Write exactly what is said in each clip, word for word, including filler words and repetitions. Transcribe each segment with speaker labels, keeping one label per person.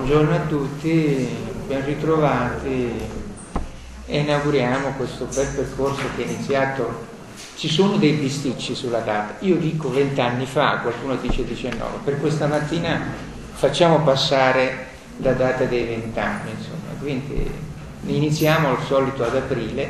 Speaker 1: buongiorno a tutti, ben ritrovati e inauguriamo questo bel percorso che è iniziato. Ci sono dei bisticci sulla data, io dico vent'anni fa, qualcuno dice diciannove, per questa mattina facciamo passare la data dei vent'anni, insomma, quindi iniziamo al solito ad aprile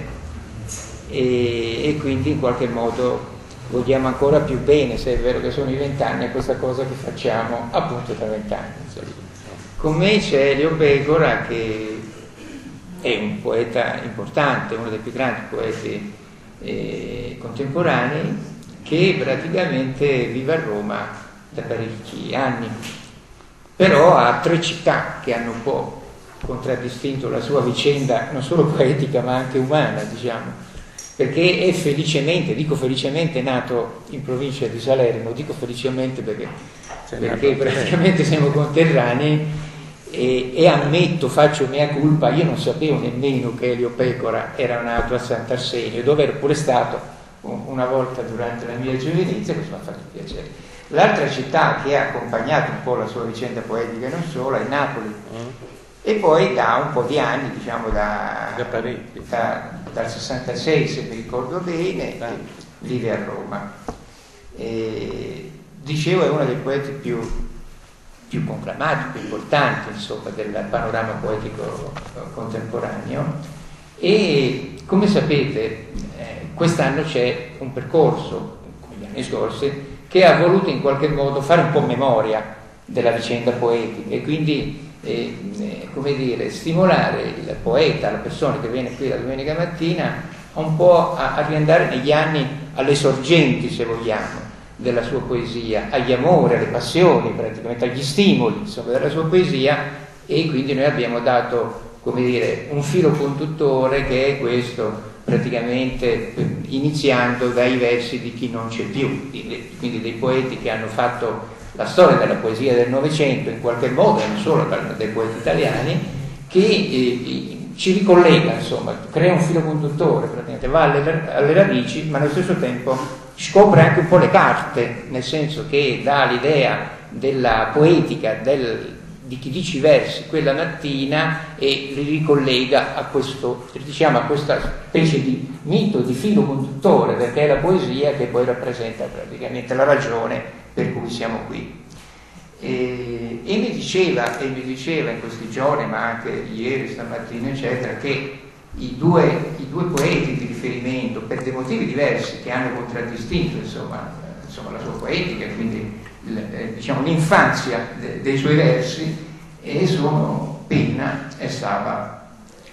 Speaker 1: e, e quindi in qualche modo vogliamo ancora più bene, se è vero che sono i vent'anni, a questa cosa che facciamo appunto da vent'anni. Con me c'è Elio Pecora, che è un poeta importante, uno dei più grandi poeti eh, contemporanei, che praticamente vive a Roma da parecchi anni, però ha tre città che hanno un po' contraddistinto la sua vicenda, non solo poetica ma anche umana, diciamo, perché è felicemente, dico felicemente, nato in provincia di Salerno, dico felicemente perché, perché praticamente siamo conterranei. E, e ammetto, faccio mea colpa, io non sapevo nemmeno che Elio Pecora era nato a Sant'Arsenio, dove ero pure stato una volta durante la mia giovinezza, questo mi ha fatto piacere. L'altra città che ha accompagnato un po' la sua vicenda poetica e non solo è Napoli, mm. e poi da un po' di anni, diciamo da, da, dal sessantasei, se mi ricordo bene, ah. vive a Roma. E, dicevo, è uno dei poeti più più conclamati, più importanti, insomma, del panorama poetico contemporaneo. E come sapete eh, quest'anno c'è un percorso, come gli anni scorsi, che ha voluto in qualche modo fare un po' memoria della vicenda poetica e quindi eh, eh, come dire, stimolare il poeta, la persona che viene qui la domenica mattina, un po' a, a riandare negli anni alle sorgenti, se vogliamo, della sua poesia, agli amori, alle passioni, praticamente agli stimoli, insomma, della sua poesia, e quindi noi abbiamo dato, come dire, un filo conduttore che è questo, praticamente iniziando dai versi di chi non c'è più, quindi dei poeti che hanno fatto la storia della poesia del Novecento in qualche modo, e non solo dei poeti italiani, che eh, ci ricollega, insomma, crea un filo conduttore, praticamente va alle, alle radici, ma allo stesso tempo scopre anche un po' le carte, nel senso che dà l'idea della poetica del, di chi dice i versi quella mattina e li ricollega a questo, diciamo, a questa specie di mito, di filo conduttore, perché è la poesia che poi rappresenta praticamente la ragione per cui siamo qui. E, e mi diceva, e mi diceva in questi giorni, ma anche ieri, stamattina, eccetera, che I due, i due poeti di riferimento, per dei motivi diversi che hanno contraddistinto insomma, insomma la sua poetica, quindi eh, diciamo, l'infanzia de, dei suoi versi, e sono Penna e Saba.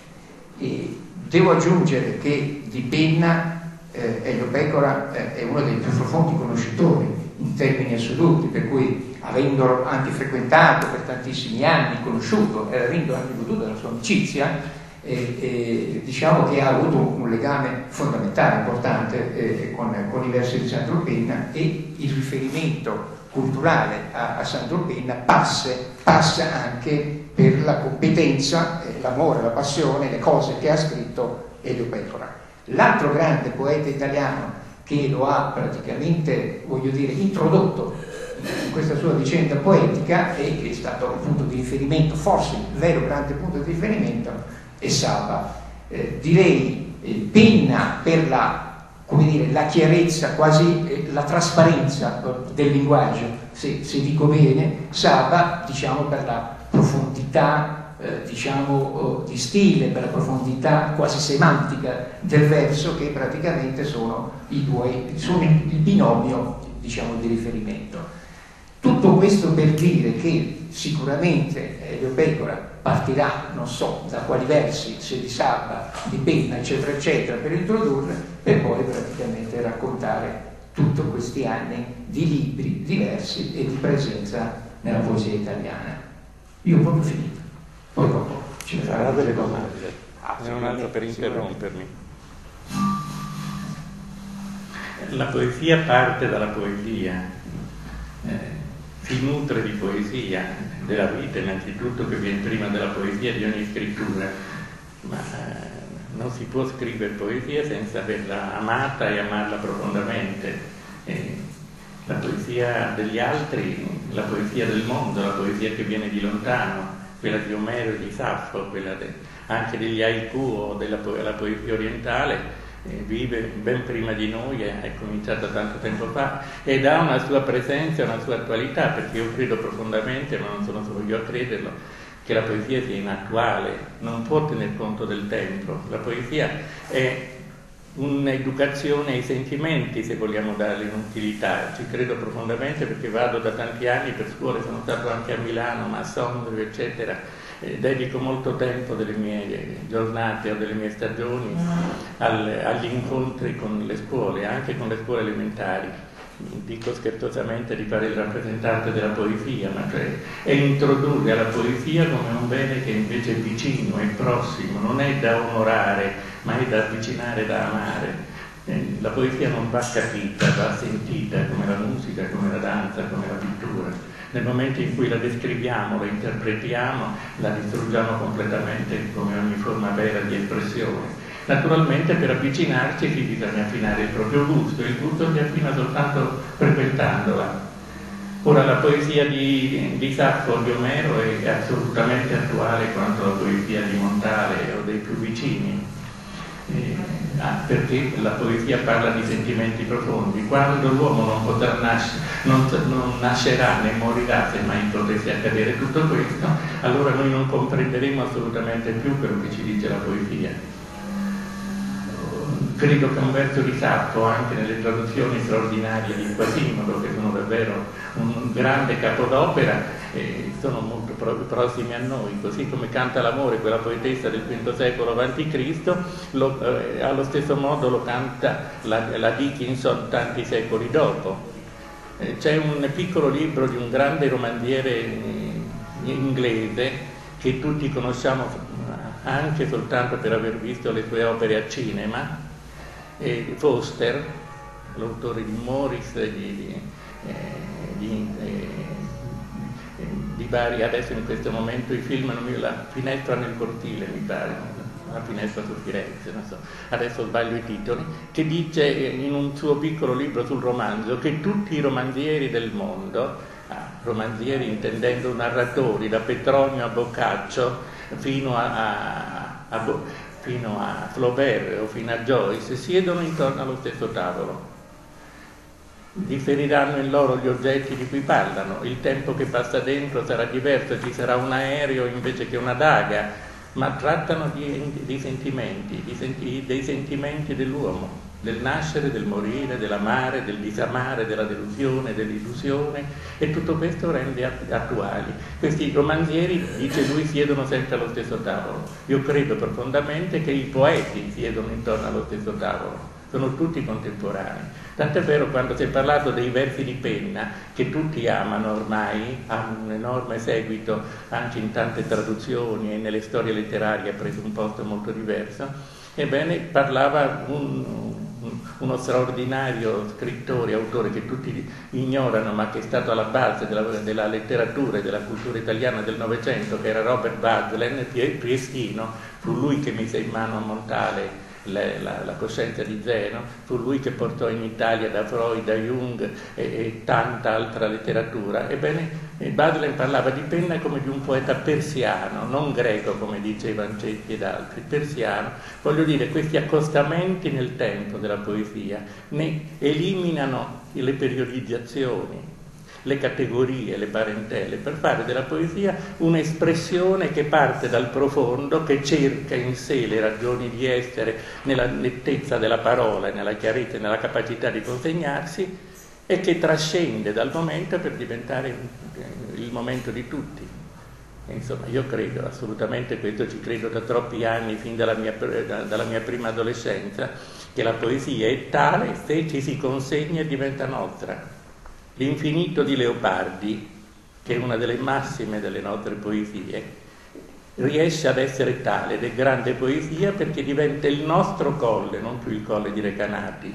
Speaker 1: E devo aggiungere che di Penna eh, Elio Pecora eh, è uno dei più profondi conoscitori in termini assoluti, per cui, avendolo anche frequentato per tantissimi anni, conosciuto e avendo anche goduto della sua amicizia, E, e, diciamo che ha avuto un legame fondamentale, importante eh, con, con i versi di Sandro Penna, e il riferimento culturale a, a Sandro Penna passa, passa anche per la competenza, eh, l'amore, la passione, le cose che ha scritto Elio Pecora. L'altro grande poeta italiano che lo ha praticamente, voglio dire, introdotto in questa sua vicenda poetica e che è stato un punto di riferimento, forse il vero grande punto di riferimento, e Saba. Eh, direi eh, Penna per la, come dire, la chiarezza, quasi eh, la trasparenza del linguaggio, se, se dico bene, Saba, diciamo, per la profondità eh, diciamo di stile, per la profondità quasi semantica del verso, che praticamente sono i due, sono il binomio, diciamo, di riferimento. Tutto questo per dire che sicuramente Elio Pecora partirà, non so da quali versi, se di Saba, di Penna, eccetera, eccetera, per introdurre, per poi praticamente raccontare tutti questi anni di libri, di versi e di presenza nella poesia italiana. Io ho proprio finito, poi dopo ce ne saranno delle domande.
Speaker 2: Ah, c'è un altro per interrompermi. La poesia parte dalla poesia. Eh, si nutre di poesia, della vita innanzitutto, che viene prima della poesia di ogni scrittura, ma eh, non si può scrivere poesia senza averla amata e amarla profondamente. Eh, la poesia degli altri, la poesia del mondo, la poesia che viene di lontano, quella di Omero e di Saffo, quella de, anche degli haiku o della po- la poesia orientale, eh, vive ben prima di noi, è, è cominciata tanto tempo fa ed ha una sua presenza, una sua attualità, perché io credo profondamente, ma non sono solo io a crederlo, che la poesia sia inattuale, non può tener conto del tempo. La poesia è un'educazione ai sentimenti, se vogliamo darle un'utilità. Ci credo profondamente perché vado da tanti anni per scuole, sono stato anche a Milano, ma a Sondrio, eccetera. Eh, dedico molto tempo delle mie giornate o delle mie stagioni al, agli incontri con le scuole, anche con le scuole elementari. Dico scherzosamente di fare il rappresentante della poesia, ma cioè è introdurre la poesia come un bene che invece è vicino, è prossimo, non è da onorare, ma è da avvicinare, da amare. Eh, la poesia non va capita, va sentita, come la musica, come la danza, come la pittura. Nel momento in cui la descriviamo, la interpretiamo, la distruggiamo completamente come ogni forma vera di espressione. Naturalmente per avvicinarci sì, bisogna affinare il proprio gusto, il gusto si affina soltanto frequentandola. Ora la poesia di, di Saffo o di Omero è assolutamente attuale quanto la poesia di Montale o dei più vicini, eh, ah, perché la poesia parla di sentimenti profondi. Quando l'uomo non potrà nascere, non, non nascerà né morirà, se mai potesse accadere tutto questo, allora noi non comprenderemo assolutamente più quello che ci dice la poesia. Credo che un verso di Saffo, anche nelle traduzioni straordinarie di Quasimodo, che sono davvero un grande capodopera, eh, sono molto pro- prossimi a noi, così come Canta l'amore, quella poetessa del quinto secolo avanti Cristo, lo, eh, allo stesso modo lo canta la, la Dickinson tanti secoli dopo. Eh, c'è un piccolo libro di un grande romanziere eh, inglese che tutti conosciamo anche soltanto per aver visto le sue opere a cinema, e Foster, l'autore di Morris, di, di, eh, di, eh, di vari, adesso in questo momento i film, non mi, la finestra nel cortile mi pare, la finestra su Firenze, non so, adesso sbaglio i titoli, che dice in un suo piccolo libro sul romanzo che tutti i romanzieri del mondo, ah, romanzieri intendendo narratori, da Petronio a Boccaccio fino a, a, a fino a Flaubert o fino a Joyce, siedono intorno allo stesso tavolo. Differiranno in loro gli oggetti di cui parlano, il tempo che passa dentro sarà diverso, ci sarà un aereo invece che una daga, ma trattano di, di sentimenti, di senti, dei sentimenti dell'uomo, del nascere, del morire, dell'amare, del disamare, della delusione, dell'illusione, e tutto questo rende attuali. Questi romanzieri, dice lui, siedono sempre allo stesso tavolo. Io credo profondamente che i poeti siedono intorno allo stesso tavolo, sono tutti contemporanei. Tant'è vero, quando si è parlato dei versi di penna, che tutti amano ormai, hanno un enorme seguito anche in tante traduzioni e nelle storie letterarie, ha preso un posto molto diverso, ebbene parlava un, uno straordinario scrittore, autore che tutti ignorano, ma che è stato alla base della, della letteratura e della cultura italiana del Novecento, che era Robert Badlen, Priestino. Fu lui che mise in mano a Montale Le, la, la coscienza di Zeno, fu lui che portò in Italia da Freud, da Jung e, e tanta altra letteratura. Ebbene, Badlen parlava di penna come di un poeta persiano, non greco come diceva Vancetti ed altri, persiano. Voglio dire, questi accostamenti nel tempo della poesia ne eliminano le periodizzazioni, le categorie, le parentele, per fare della poesia un'espressione che parte dal profondo, che cerca in sé le ragioni di essere nella nettezza della parola, nella chiarezza e nella capacità di consegnarsi, e che trascende dal momento per diventare il momento di tutti. E insomma, io credo assolutamente, questo ci credo da troppi anni, fin dalla mia, dalla mia prima adolescenza, che la poesia è tale se ci si consegna e diventa nostra. L'infinito di Leopardi, che è una delle massime delle nostre poesie, riesce ad essere tale ed è grande poesia perché diventa il nostro colle, non più il colle di Recanati,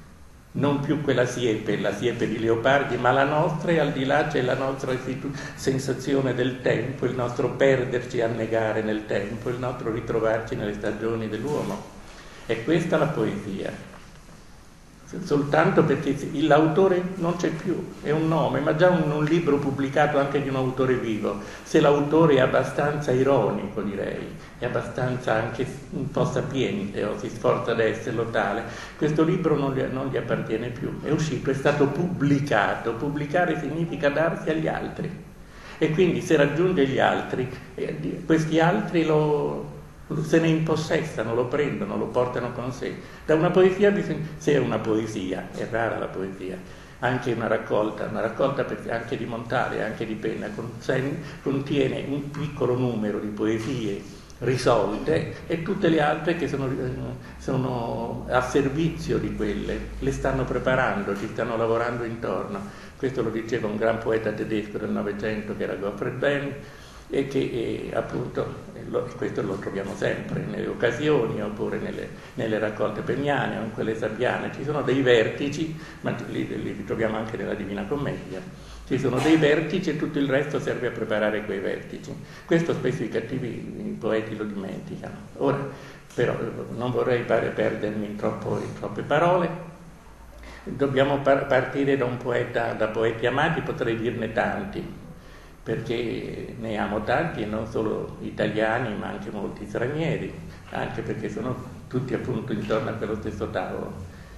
Speaker 2: non più quella siepe, la siepe di Leopardi, ma la nostra, e al di là c'è la nostra sensazione del tempo, il nostro perderci a negare nel tempo, il nostro ritrovarci nelle stagioni dell'uomo. È questa la poesia. soltanto perché l'autore non c'è più, è un nome, ma già un, un libro pubblicato anche di un autore vivo, se l'autore è abbastanza ironico, direi, è abbastanza anche un po' sapiente o si sforza di esserlo tale, questo libro non gli, non gli appartiene più, è uscito, è stato pubblicato, pubblicare significa darsi agli altri, e quindi se raggiunge gli altri, eh, questi altri lo... se ne impossessano, lo prendono, lo portano con sé. Da una poesia bisogna, se è una poesia, è rara la poesia, anche una raccolta, una raccolta anche di Montale, anche di Penna, contiene un piccolo numero di poesie risolte e tutte le altre che sono, sono a servizio di quelle, le stanno preparando, ci stanno lavorando intorno. Questo lo diceva un gran poeta tedesco del Novecento che era Gottfried Benn, e che eh, appunto lo, questo lo troviamo sempre nelle occasioni oppure nelle, nelle raccolte penniane o in quelle sabbiane, ci sono dei vertici, ma li, li ritroviamo anche nella Divina Commedia, ci sono dei vertici e tutto il resto serve a preparare quei vertici. Questo spesso i cattivi i poeti lo dimenticano. Ora però non vorrei perdermi in, troppo, in troppe parole, dobbiamo par- partire da un poeta, da poeti amati, potrei dirne tanti, perché ne amo tanti e non solo italiani ma anche molti stranieri, anche perché sono tutti appunto intorno a quello stesso tavolo.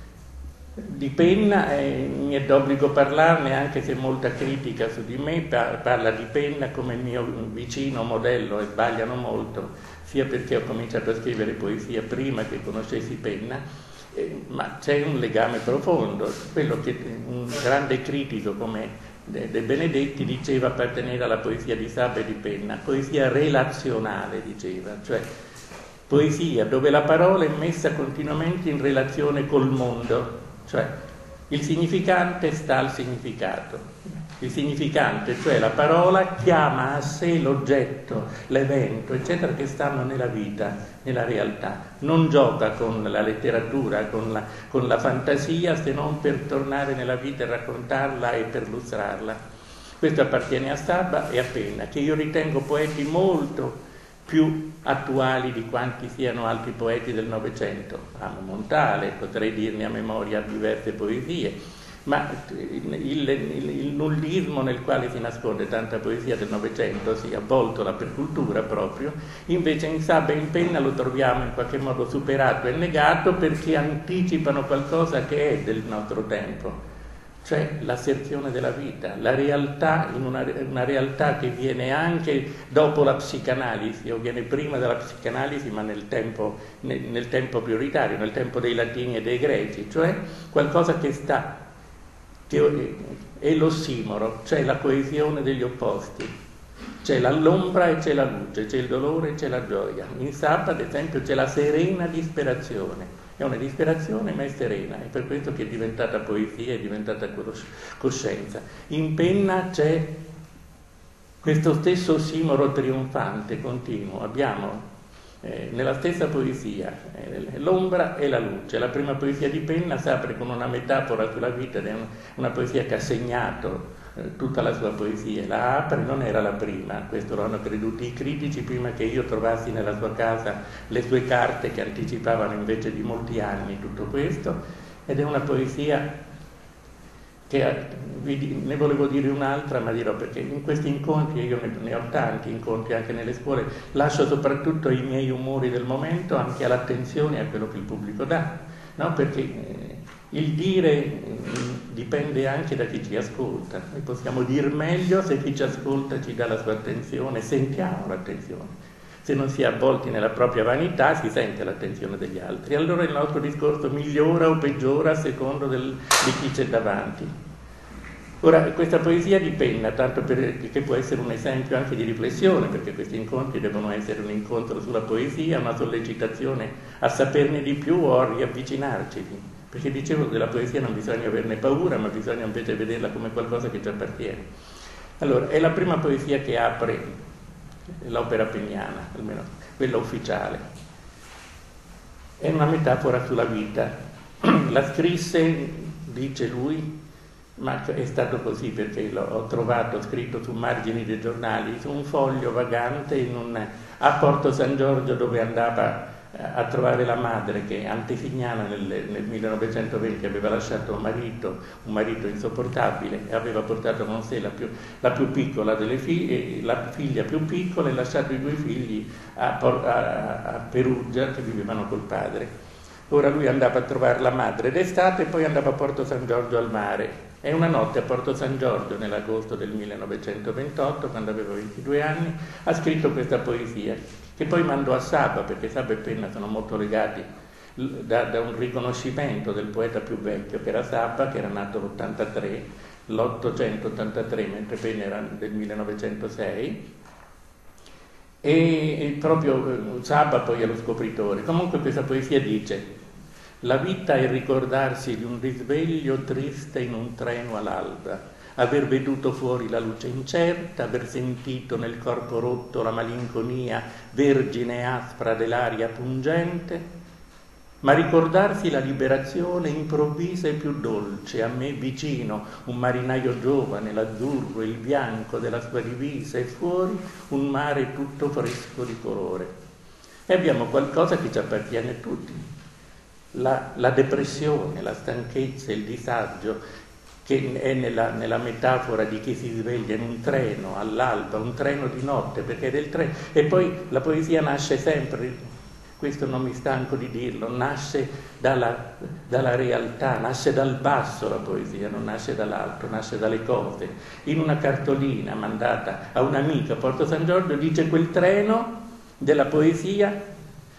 Speaker 2: Di Penna eh, mi è d'obbligo parlarne, anche se molta critica su di me parla di Penna come mio vicino modello, e sbagliano molto, sia perché ho cominciato a scrivere poesia prima che conoscessi Penna, eh, ma c'è un legame profondo, quello che un grande critico come De Benedetti diceva appartenere alla poesia di Sabba e di Penna, poesia relazionale, diceva, cioè poesia dove la parola è messa continuamente in relazione col mondo, cioè il significante sta al significato, il significante, cioè la parola, chiama a sé l'oggetto, l'evento, eccetera, che stanno nella vita, nella realtà, non gioca con la letteratura, con la, con la fantasia, se non per tornare nella vita e raccontarla e per lustrarla. Questo appartiene a Sabba e a Penna, che io ritengo poeti molto più attuali di quanti siano altri poeti del Novecento. Amo Montale, potrei dirne a memoria diverse poesie, ma il, il, il nullismo nel quale si nasconde tanta poesia del Novecento, si è avvolto la percultura proprio, invece in Sabba e in Penna lo troviamo in qualche modo superato e negato, perché anticipano qualcosa che è del nostro tempo, cioè l'asserzione della vita, la realtà, in una, una realtà che viene anche dopo la psicanalisi, o viene prima della psicanalisi ma nel tempo, nel, nel tempo prioritario, nel tempo dei latini e dei greci, cioè qualcosa che sta, che è l'ossimoro, cioè la coesione degli opposti, c'è l'ombra e c'è la luce, c'è il dolore e c'è la gioia. In Sabba, ad esempio, c'è la serena disperazione, è una disperazione ma è serena, è per questo che è diventata poesia, è diventata coscienza. In Penna c'è questo stesso ossimoro trionfante, continuo, abbiamo Eh, nella stessa poesia eh, l'ombra e la luce. La prima poesia di Penna si apre con una metafora sulla vita, ed è un, una poesia che ha segnato eh, tutta la sua poesia. La apre, non era la prima, questo lo hanno creduto i critici prima che io trovassi nella sua casa le sue carte che anticipavano invece di molti anni tutto questo, ed è una poesia che ne volevo dire un'altra, ma dirò perché in questi incontri, io ne ho tanti incontri anche nelle scuole, lascio soprattutto i miei umori del momento anche all'attenzione a quello che il pubblico dà, no? Perché eh, il dire eh, dipende anche da chi ci ascolta. Noi possiamo dir meglio se chi ci ascolta ci dà la sua attenzione, sentiamo l'attenzione. Se non si è avvolti nella propria vanità si sente l'attenzione degli altri, allora il nostro discorso migliora o peggiora a secondo del, di chi c'è davanti. Ora, questa poesia di Penna, tanto per, che può essere un esempio anche di riflessione, perché questi incontri devono essere un incontro sulla poesia, una sollecitazione a saperne di più o a riavvicinarci, perché dicevo della poesia non bisogna averne paura, ma bisogna invece vederla come qualcosa che ci appartiene. Allora, è la prima poesia che apre l'opera penniana, almeno quella ufficiale. È una metafora sulla vita. La scrisse, dice lui, ma è stato così perché l'ho trovato scritto su margini dei giornali, su un foglio vagante in un, a Porto San Giorgio, dove andava a trovare la madre che Antesignana nel, nel millenovecentoventi aveva lasciato un marito, un marito insopportabile, e aveva portato con sé la più, la più piccola delle figlie, la figlia più piccola, e lasciato i due figli a, a, a Perugia, che vivevano col padre. Ora lui andava a trovare la madre d'estate e poi andava a Porto San Giorgio al mare. E una notte a Porto San Giorgio, nell'agosto del millenovecentoventotto, quando aveva ventidue anni, ha scritto questa poesia, che poi mandò a Sabba, perché Sabba e Penna sono molto legati da, da un riconoscimento del poeta più vecchio, che era Sabba, che era nato l'ottantatré, l'ottocentottantatré, mentre Penna era del millenovecentosei, e, e proprio Sabba poi è lo scopritore. Comunque questa poesia dice: la vita è ricordarsi di un risveglio triste in un treno all'alba, aver veduto fuori la luce incerta, aver sentito nel corpo rotto la malinconia vergine e aspra dell'aria pungente, ma ricordarsi la liberazione improvvisa e più dolce, a me vicino un marinaio giovane, l'azzurro e il bianco della sua divisa, e fuori un mare tutto fresco di colore. E abbiamo qualcosa che ci appartiene a tutti, la, la depressione, la stanchezza, il disagio, che è nella, nella metafora di chi si sveglia in un treno all'alba, un treno di notte, perché è del treno. E poi la poesia nasce sempre, questo non mi stanco di dirlo, nasce dalla, dalla realtà, nasce dal basso la poesia, non nasce dall'alto, nasce dalle cose. In una cartolina mandata a un'amica a Porto San Giorgio dice: quel treno della poesia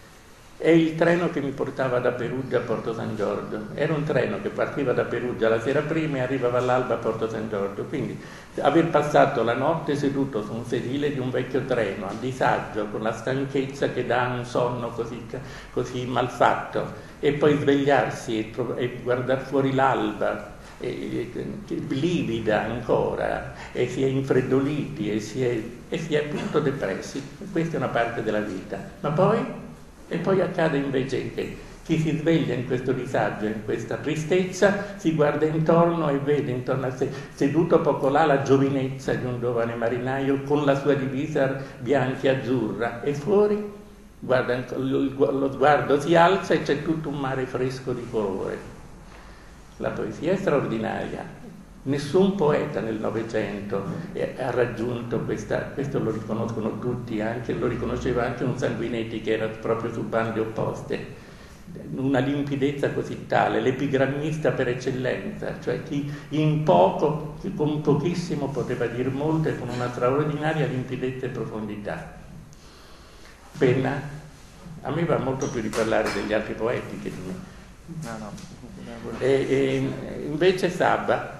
Speaker 2: è il treno che mi portava da Perugia a Porto San Giorgio. Era un treno che partiva da Perugia la sera prima e arrivava all'alba a Porto San Giorgio. Quindi aver passato la notte seduto su un sedile di un vecchio treno, a disagio, con la stanchezza che dà un sonno così, così malfatto, e poi svegliarsi e, tro- e guardare fuori l'alba, e, e, livida ancora, e si è infreddoliti e si è, e si è appunto depressi. Questa è una parte della vita. Ma poi... E poi accade invece che chi si sveglia in questo disagio, in questa tristezza, si guarda intorno e vede intorno a sé, seduto poco là, la giovinezza di un giovane marinaio con la sua divisa bianca e azzurra, e fuori guarda, lo sguardo si alza e c'è tutto un mare fresco di colore. La poesia è straordinaria. Nessun poeta nel Novecento ha raggiunto questa, questo lo riconoscono tutti, anche, lo riconosceva anche un Sanguinetti, che era proprio su bande opposte, una limpidezza così tale, l'epigrammista per eccellenza, cioè chi in poco, con pochissimo poteva dire molto, e con una straordinaria limpidezza e profondità. Penna, a me va molto più di parlare degli altri poeti che di me.
Speaker 1: No, no.
Speaker 2: E, e invece Sabba,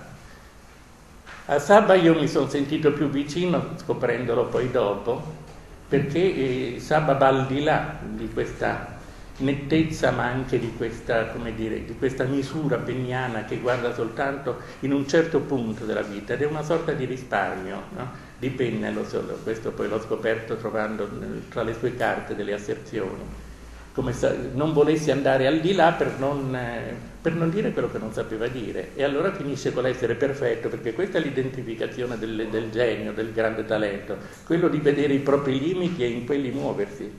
Speaker 2: a Sabba io mi sono sentito più vicino, scoprendolo poi dopo, perché eh, Sabba va al di là di questa nettezza, ma anche di questa, come dire, di questa misura penniana che guarda soltanto in un certo punto della vita, ed è una sorta di risparmio, no? Di Penna, lo so, questo poi l'ho scoperto trovando tra le sue carte delle asserzioni, come se non volessi andare al di là per non, eh, per non dire quello che non sapeva dire, e allora finisce con l'essere perfetto, perché questa è l'identificazione del, del genio, del grande talento, quello di vedere i propri limiti e in quelli muoversi.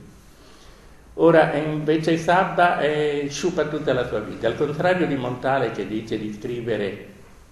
Speaker 2: Ora invece Sabba eh, sciupa tutta la sua vita, al contrario di Montale, che dice di scrivere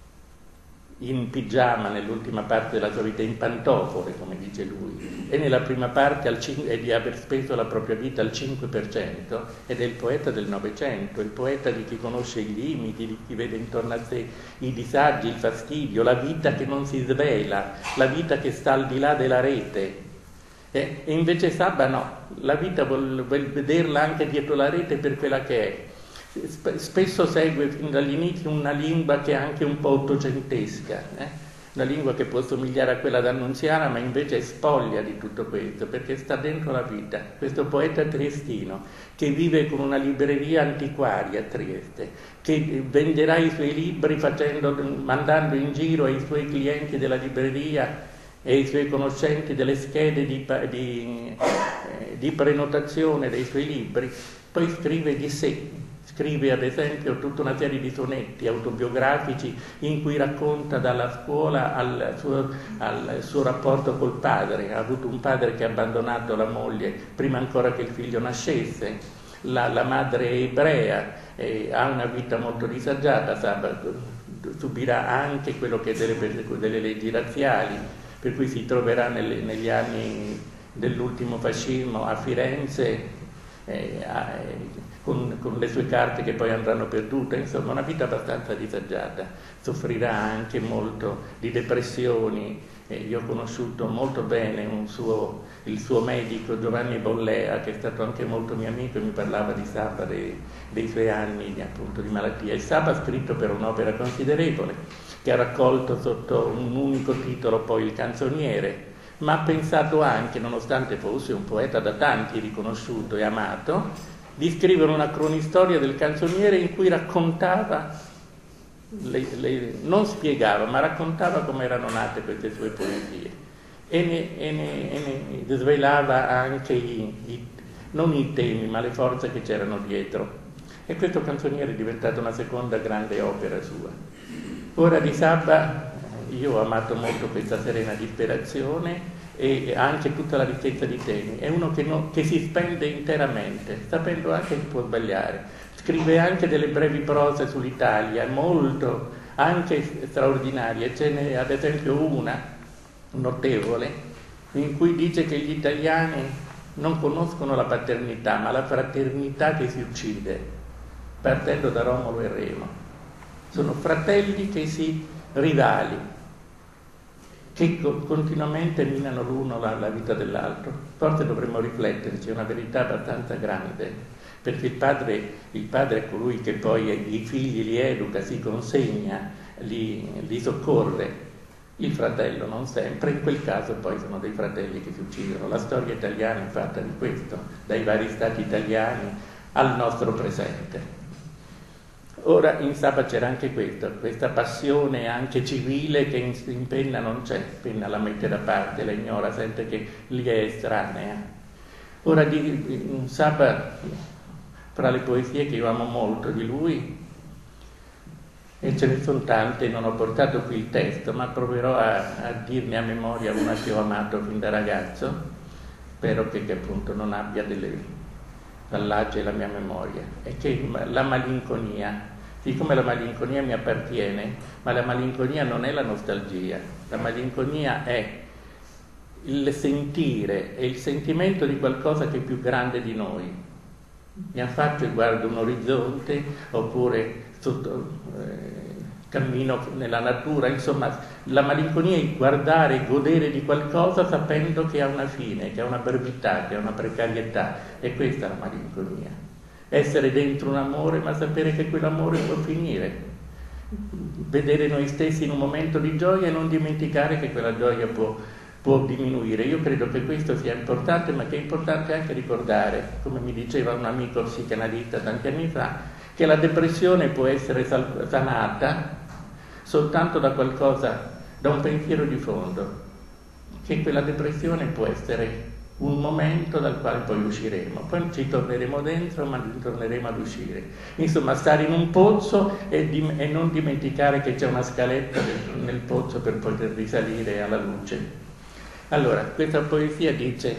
Speaker 2: in pigiama nell'ultima parte della sua vita, in pantofole, come dice lui, e nella prima parte al cin- e di aver speso la propria vita al cinque per cento, ed è il poeta del Novecento, il poeta di chi conosce i limiti, di chi vede intorno a sé i disagi, il fastidio, la vita che non si svela, la vita che sta al di là della rete. E invece Sabba no, la vita vuol, vuol vederla anche dietro la rete per quella che è. Spesso segue fin dall'inizio una lingua che è anche un po' ottocentesca, eh? Una lingua che può somigliare a quella d'Annunziana, ma invece è spoglia di tutto questo, perché sta dentro la vita. Questo poeta triestino, che vive con una libreria antiquaria a Trieste, che venderà i suoi libri facendo, mandando in giro ai suoi clienti della libreria e ai suoi conoscenti delle schede di, di, di prenotazione dei suoi libri, poi scrive di sé. Scrive ad esempio tutta una serie di sonetti autobiografici in cui racconta dalla scuola al suo, al suo rapporto col padre. Ha avuto un padre che ha abbandonato la moglie prima ancora che il figlio nascesse, la, la madre è ebrea, eh, ha una vita molto disagiata, sabato subirà anche quello che è delle, delle leggi razziali, per cui si troverà nelle, negli anni dell'ultimo fascismo a Firenze eh, a, eh, con, con le sue carte che poi andranno perdute, insomma una vita abbastanza disagiata. Soffrirà anche molto di depressioni. Eh, io ho conosciuto molto bene un suo, il suo medico Giovanni Bollea, che è stato anche molto mio amico, e mi parlava di Saba, dei, dei suoi anni di, appunto, di malattia. E Saba ha scritto per un'opera considerevole, che ha raccolto sotto un unico titolo poi Il canzoniere, ma ha pensato anche, nonostante fosse un poeta da tanti riconosciuto e amato, di scrivere una cronistoria del canzoniere in cui raccontava, le, le, non spiegava, ma raccontava come erano nate queste sue poesie e ne, e ne, e ne svelava anche i, i, non i temi, ma le forze che c'erano dietro. E questo canzoniere è diventato una seconda grande opera sua. Ora di Saba io ho amato molto questa serena disperazione e anche tutta la ricchezza di temi. È uno che, no, che si spende interamente, sapendo anche che può sbagliare. Scrive anche delle brevi prose sull'Italia, molto, anche straordinarie. Ce n'è ad esempio una notevole in cui dice che gli italiani non conoscono la paternità, ma la fraternità che si uccide, partendo da Romolo e Remo. Sono fratelli che si rivali, che continuamente minano l'uno la, la vita dell'altro. Forse dovremmo rifletterci, è una verità abbastanza grande, perché il padre, il padre è colui che poi i figli li educa, si consegna, li, li soccorre. Il fratello non sempre, in quel caso poi sono dei fratelli che si uccidono. La storia italiana è fatta di questo, dai vari stati italiani al nostro presente. Ora in Saba c'era anche questo, questa passione anche civile che in, in Penna non c'è. Penna la mette da parte, la ignora, sente che gli è estranea. Ora di, in Saba, fra le poesie che io amo molto di lui, e ce ne sono tante, non ho portato qui il testo, ma proverò a, a dirne a memoria una che ho amato fin da ragazzo. Spero che, che appunto non abbia delle fallacce la mia memoria, è che la malinconia, siccome la malinconia mi appartiene, ma la malinconia non è la nostalgia, la malinconia è il sentire, è il sentimento di qualcosa che è più grande di noi. Mi affaccio e guardo un orizzonte, oppure sotto, eh, cammino nella natura, insomma la malinconia è guardare e godere di qualcosa sapendo che ha una fine, che ha una brevità, che ha una precarietà, e questa è la malinconia. Essere dentro un amore ma sapere che quell'amore può finire, vedere noi stessi in un momento di gioia e non dimenticare che quella gioia può, può diminuire. Io credo che questo sia importante, ma che è importante anche ricordare, come mi diceva un amico psicanalista tanti anni fa, che la depressione può essere sanata soltanto da qualcosa, da un pensiero di fondo, che quella depressione può essere un momento dal quale poi usciremo, poi ci torneremo dentro ma torneremo ad uscire. Insomma, stare in un pozzo e, di, e non dimenticare che c'è una scaletta nel, nel pozzo per poter risalire alla luce. Allora, questa poesia dice: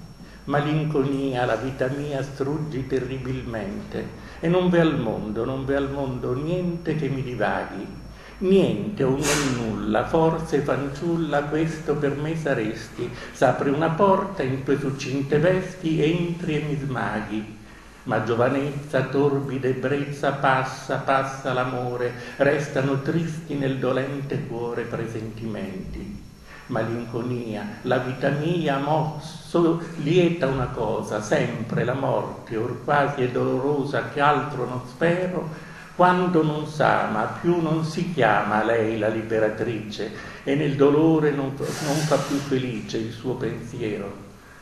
Speaker 2: malinconia, la vita mia struggi terribilmente, e non v'è al mondo, non v'è al mondo niente che mi divaghi, niente o nel nulla, forse fanciulla questo per me saresti, s'apre una porta in tue succinte vesti, entri e mi smaghi, ma giovanezza, torbida ebbrezza, passa, passa l'amore, restano tristi nel dolente cuore presentimenti. Malinconia, la vita mia mosso lieta una cosa, sempre la morte, or quasi è dolorosa che altro non spero, quando non s'ama, più non si chiama lei la liberatrice, e nel dolore non, non fa più felice il suo pensiero.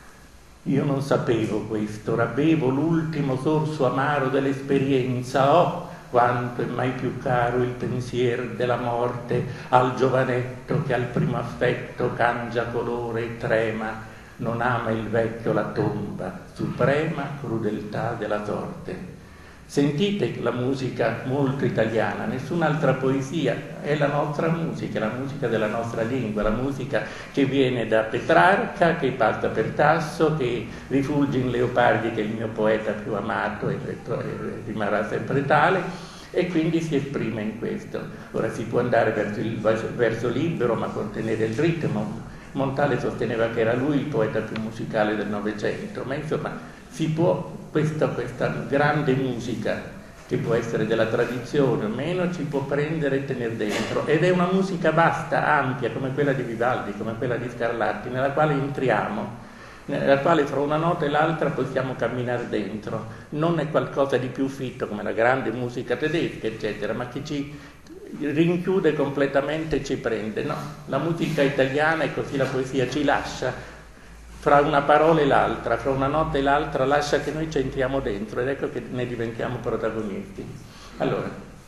Speaker 2: Io non sapevo questo, ravvevo l'ultimo sorso amaro dell'esperienza, oh, quanto è mai più caro il pensier della morte al giovanetto che al primo affetto cangia colore e trema, non ama il vecchio la tomba, suprema crudeltà della sorte. Sentite la musica molto italiana, nessun'altra poesia, è la nostra musica, la musica della nostra lingua, la musica che viene da Petrarca, che passa per Tasso, che rifulge in Leopardi, che è il mio poeta più amato e, e rimarrà sempre tale, e quindi si esprime in questo. Ora si può andare verso il verso libero, ma contenere il ritmo. Montale sosteneva che era lui il poeta più musicale del Novecento, ma insomma si può, questa, questa grande musica, che può essere della tradizione o meno, ci può prendere e tenere dentro, ed è una musica vasta, ampia, come quella di Vivaldi, come quella di Scarlatti, nella quale entriamo, nella quale fra una nota e l'altra possiamo camminare dentro. Non è qualcosa di più fitto come la grande musica tedesca, eccetera, ma che ci rinchiude completamente e ci prende. No, la musica italiana, e così la poesia, ci lascia fra una parola e l'altra, fra una nota e l'altra, lascia che noi ci entriamo dentro, ed ecco che ne diventiamo protagonisti. Allora,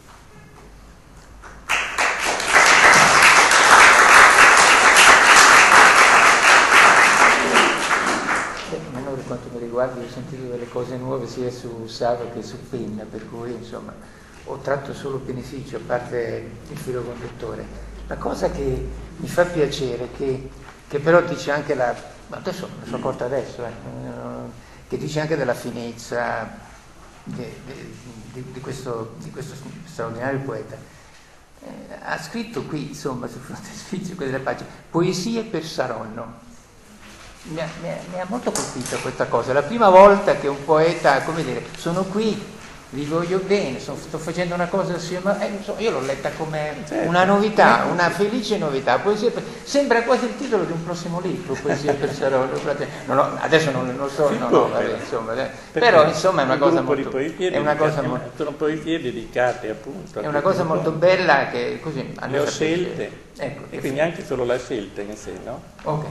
Speaker 1: almeno per quanto mi riguarda, ho sentito delle cose nuove sia su Savo che su Pin, per cui insomma ho tratto solo beneficio, a parte il filo conduttore. La cosa che mi fa piacere, che, che però dice anche la, adesso me ne sono accorta adesso, eh, che dice anche della finezza di, di, di, questo, di questo straordinario poeta. Eh, ha scritto qui, insomma, sul frontespizio delle pagine, poesie per Saronno. Mi ha, mi, ha, mi ha molto colpito questa cosa, è la prima volta che un poeta, come dire, sono qui, vi voglio bene, sto, sto facendo una cosa assieme, eh, so, io l'ho letta come certo, una novità, una felice novità. Poesia per, sembra quasi il titolo di un prossimo libro, Poesia per Saronno. No, no, adesso non lo so, no, no, vabbè, insomma, eh, però insomma è una cosa molto, è una cosa molto,
Speaker 2: sono poesie dedicate appunto.
Speaker 1: È una cosa molto bella che così
Speaker 2: le ho scelte,
Speaker 1: ecco,
Speaker 2: e quindi anche solo la scelta in sé, no?
Speaker 1: Ok,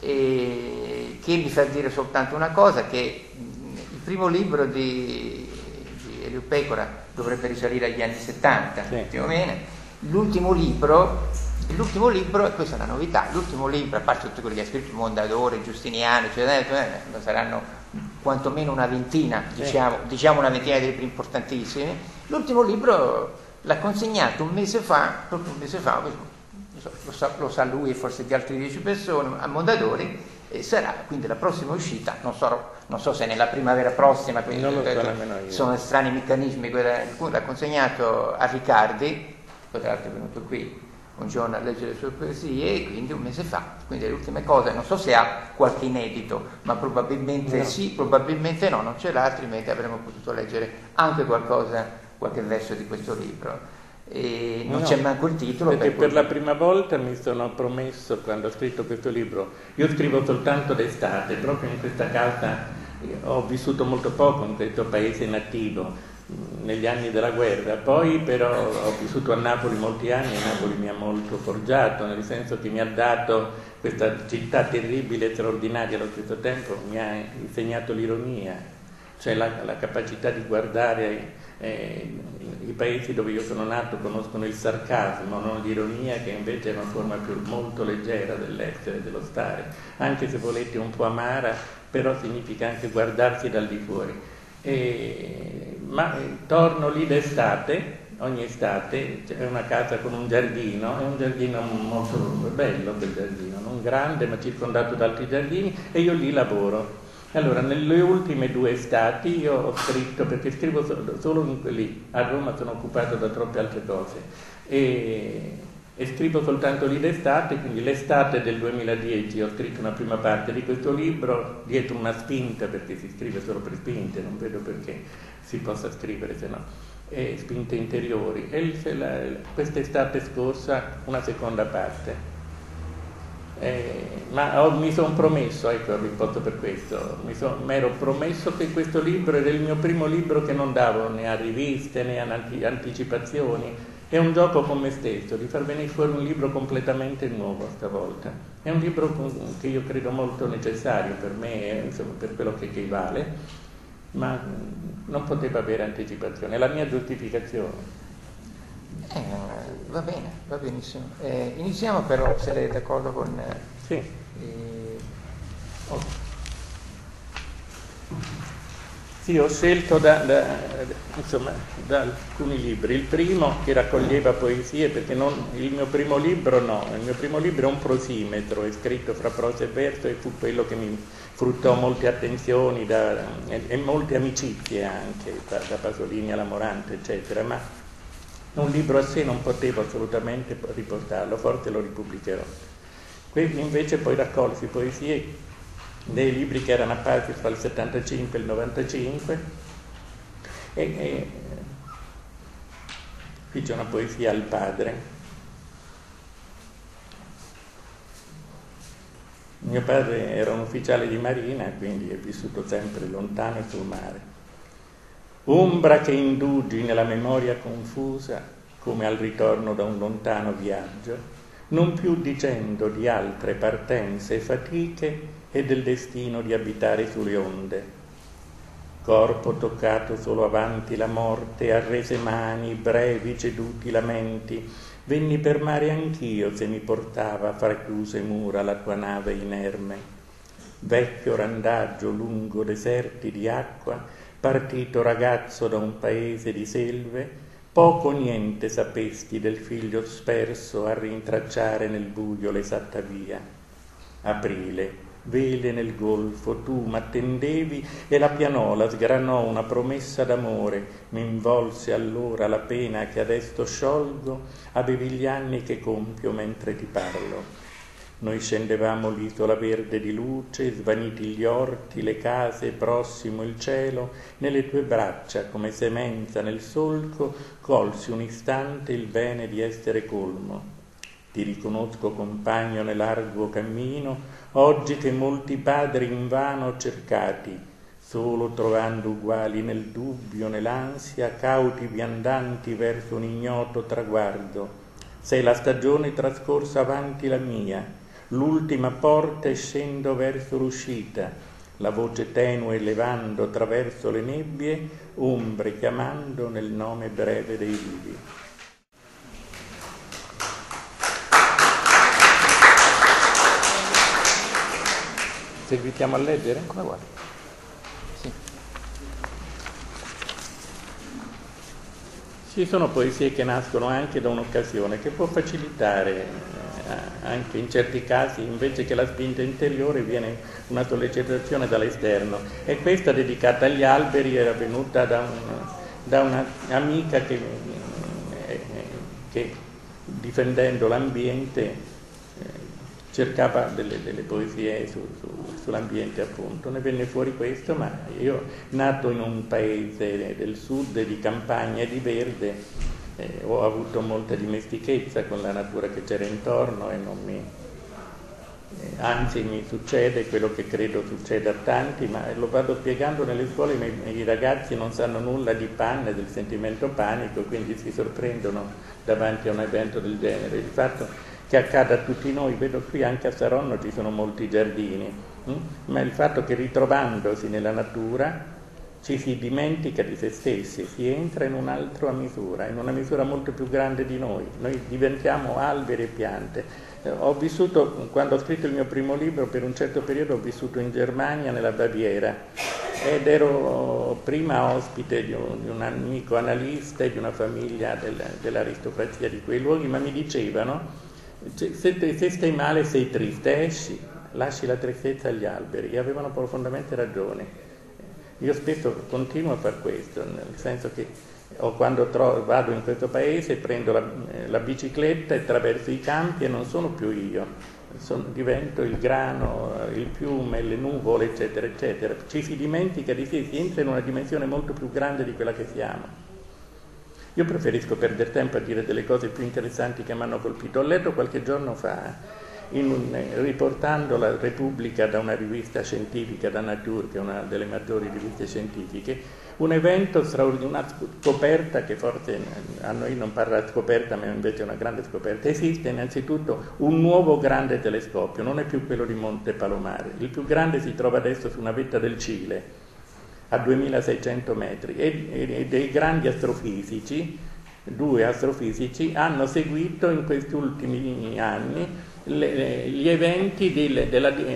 Speaker 1: e, che mi fa dire soltanto una cosa, che il primo libro di Elio Pecora dovrebbe risalire agli anni settanta, sì, più o meno. L'ultimo libro, l'ultimo libro, e questa è una novità, l'ultimo libro, a parte tutti quelli che ha scritto, Mondadori, Giustiniani, eccetera, eh, saranno quantomeno una ventina, sì, diciamo, diciamo una ventina dei libri importantissimi. L'ultimo libro l'ha consegnato un mese fa, proprio un mese fa, lo sa, lo sa lui e forse di altre dieci persone, a Mondadori. E sarà quindi la prossima uscita, non so, non so se nella primavera prossima, quindi
Speaker 2: non lo so,
Speaker 1: detto, sono strani meccanismi. L'ha consegnato a Riccardi, poi tra l'altro è venuto qui un giorno a leggere le sue poesie, e quindi un mese fa, quindi le ultime cose, non so se ha qualche inedito, ma probabilmente no, sì, probabilmente no, non ce l'ha, altrimenti avremmo potuto leggere anche qualcosa, qualche verso di questo libro. E non no, c'è manco il titolo,
Speaker 2: perché
Speaker 1: per,
Speaker 2: per la prima volta mi sono promesso, quando ho scritto questo libro, io scrivo soltanto d'estate, proprio in questa casa ho vissuto molto poco in questo paese nativo negli anni della guerra, poi però ho vissuto a Napoli molti anni, e Napoli mi ha molto forgiato, nel senso che mi ha dato questa città terribile e straordinaria allo stesso tempo, mi ha insegnato l'ironia, cioè la, la capacità di guardare eh, i paesi dove io sono nato conoscono il sarcasmo, no? L'ironia, che invece è una forma più, molto leggera dell'essere, dello stare, anche se volete un po' amara, però significa anche guardarsi dal di fuori. E, ma eh, torno lì d'estate, ogni estate, c'è una casa con un giardino, è un giardino molto bello quel giardino, non grande ma circondato da altri giardini, e io lì lavoro. Allora, nelle ultime due estati io ho scritto, perché scrivo solo, solo in lì, a Roma sono occupato da troppe altre cose, e, e scrivo soltanto lì d'estate, quindi l'estate del duemiladieci ho scritto una prima parte di questo libro, dietro una spinta, perché si scrive solo per spinte, non vedo perché si possa scrivere se no, e spinte interiori, e la, quest'estate scorsa una seconda parte. Eh, ma ho, mi sono promesso, ecco, ho risposto per questo, mi ero promesso che questo libro era il mio primo libro che non davo né a riviste né a anticipazioni, è un gioco con me stesso, di far venire fuori un libro completamente nuovo stavolta, è un libro che io credo molto necessario per me, insomma, per quello che, che vale, ma non poteva avere anticipazione, è la mia giustificazione.
Speaker 1: Eh, va bene, va benissimo. Eh, iniziamo però, se lei è d'accordo con... Eh,
Speaker 2: sì.
Speaker 1: Eh, oh.
Speaker 2: Sì, ho scelto da, da, insomma, da alcuni libri. Il primo che raccoglieva poesie, perché non, il mio primo libro no, il mio primo libro è un prosimetro, è scritto fra prosa e verso e fu quello che mi fruttò molte attenzioni da, e, e molte amicizie anche, da, da Pasolini alla Morante, eccetera, ma un libro a sé non potevo assolutamente riportarlo, forse lo ripubblicherò. Questi invece poi raccolsi poesie dei libri che erano apparsi fra il settantacinque e il novantacinque e, e fece una poesia al padre. Mio padre era un ufficiale di marina, quindi è vissuto sempre lontano e sul mare. Ombra che indugi nella memoria confusa, come al ritorno da un lontano viaggio, non più dicendo di altre partenze e fatiche e del destino di abitare sulle onde. Corpo toccato solo avanti la morte, arrese mani, brevi ceduti lamenti, venni per mare anch'io se mi portava fra chiuse mura la tua nave inerme. Vecchio randaggio lungo deserti di acqua, partito ragazzo da un paese di selve, poco o niente sapesti del figlio sperso a rintracciare nel buio l'esatta via. Aprile, vele nel golfo, tu m'attendevi e la pianola sgranò una promessa d'amore, m'involse allora la pena che adesso sciolgo, avevi gli anni che compio mentre ti parlo. Noi scendevamo l'isola verde di luce, svaniti gli orti, le case, prossimo il cielo, nelle tue braccia come semenza nel solco, colsi un istante il bene di essere colmo. Ti riconosco compagno nell'arduo cammino, oggi che molti padri invano ho cercati, solo trovando uguali nel dubbio, nell'ansia, cauti viandanti verso un ignoto traguardo. Sei la stagione trascorsa avanti la mia, l'ultima porta e scendo verso l'uscita, la voce tenue levando attraverso le nebbie, ombre chiamando nel nome breve dei vivi. Seguitiamo a leggere? Come vuoi? Sì. Ci sono poesie che nascono anche da un'occasione che può facilitare eh, anche in certi casi, invece che la spinta interiore, viene una sollecitazione dall'esterno. E questa, dedicata agli alberi, era venuta da, un, da un'amica che, eh, che difendendo l'ambiente cercava delle, delle poesie su, su, sull'ambiente, appunto. Ne venne fuori questo, ma io, nato in un paese del sud, di campagna e di verde, eh, ho avuto molta dimestichezza con la natura che c'era intorno e non mi... Eh, anzi, mi succede quello che credo succeda a tanti, ma lo vado spiegando nelle scuole, i, i ragazzi non sanno nulla di PAN e del sentimento panico, quindi si sorprendono davanti a un evento del genere. Il fatto che accada a tutti noi, vedo qui anche a Saronno ci sono molti giardini, hm? ma il fatto che ritrovandosi nella natura ci si dimentica di se stessi, si entra in un'altra misura, in una misura molto più grande di noi, noi diventiamo alberi e piante. Eh, ho vissuto, quando ho scritto il mio primo libro, per un certo periodo ho vissuto in Germania, nella Baviera, ed ero prima ospite di un, di un amico analista e di una famiglia del, dell'aristocrazia di quei luoghi, ma mi dicevano: Se, se stai male, sei triste, esci, lasci la tristezza agli alberi, e avevano profondamente ragione. Io spesso continuo a far questo, nel senso che o quando trovo, vado in questo paese, prendo la, la bicicletta e attraverso i campi e non sono più io, sono, divento il grano, il piume, le nuvole, eccetera, eccetera. Ci si dimentica di sé, si entra in una dimensione molto più grande di quella che siamo. Io preferisco perdere tempo a dire delle cose più interessanti che mi hanno colpito. Ho letto qualche giorno fa, in un, riportando la Repubblica da una rivista scientifica, da Nature, che è una delle maggiori riviste scientifiche, un evento straordinario, una scoperta che forse a noi non parla scoperta, ma invece è una grande scoperta. Esiste innanzitutto un nuovo grande telescopio, non è più quello di Monte Palomare. Il più grande si trova adesso su una vetta del Cile, a duemilaseicento metri, e, e dei grandi astrofisici, due astrofisici, hanno seguito in questi ultimi anni le, gli eventi di, della,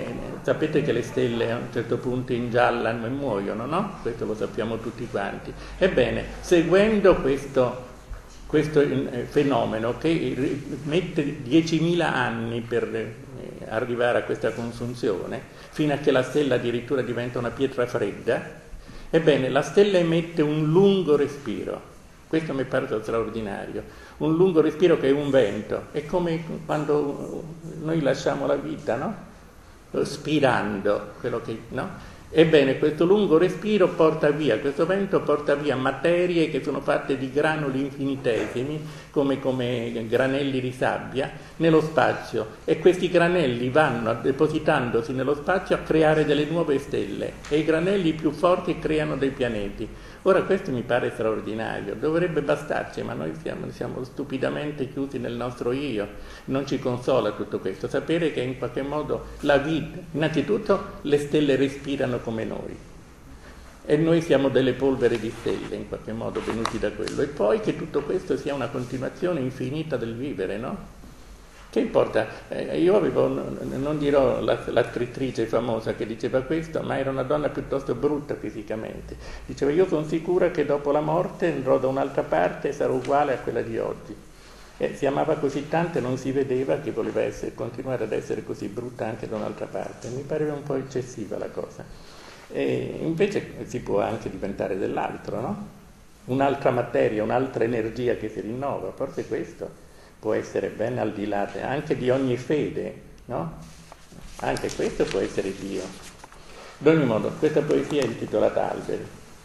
Speaker 2: Sapete che le stelle a un certo punto ingiallano e muoiono, no? Questo lo sappiamo tutti quanti. Ebbene, seguendo questo, questo fenomeno che mette diecimila anni per arrivare a questa consunzione, fino a che la stella addirittura diventa una pietra fredda, ebbene, la stella emette un lungo respiro. Questo mi pare straordinario, un lungo respiro che è un vento, è come quando noi lasciamo la vita, no? Spirando, quello che, no? Ebbene, questo lungo respiro porta via, questo vento porta via materie che sono fatte di granuli infinitesimi, come, come granelli di sabbia, nello spazio, e questi granelli vanno depositandosi nello spazio a creare delle nuove stelle, e i granelli più forti creano dei pianeti. Ora questo mi pare straordinario, dovrebbe bastarci, ma noi siamo, siamo stupidamente chiusi nel nostro io, non ci consola tutto questo, sapere che in qualche modo la vita, innanzitutto le stelle respirano come noi, e noi siamo delle polvere di stelle in qualche modo venuti da quello, e poi che tutto questo sia una continuazione infinita del vivere, no? Che importa? Eh, io avevo, non dirò l'attrice famosa che diceva questo, ma era una donna piuttosto brutta fisicamente. Diceva: io sono sicura che dopo la morte andrò da un'altra parte e sarò uguale a quella di oggi. E si amava così tanto e non si vedeva che voleva essere, continuare ad essere così brutta anche da un'altra parte. Mi pareva un po' eccessiva la cosa. E invece si può anche diventare dell'altro, no? Un'altra materia, un'altra energia che si rinnova, forse questo può essere ben al di là anche di ogni fede, no? Anche questo può essere Dio. Ad ogni modo, questa poesia è intitolata Alberi.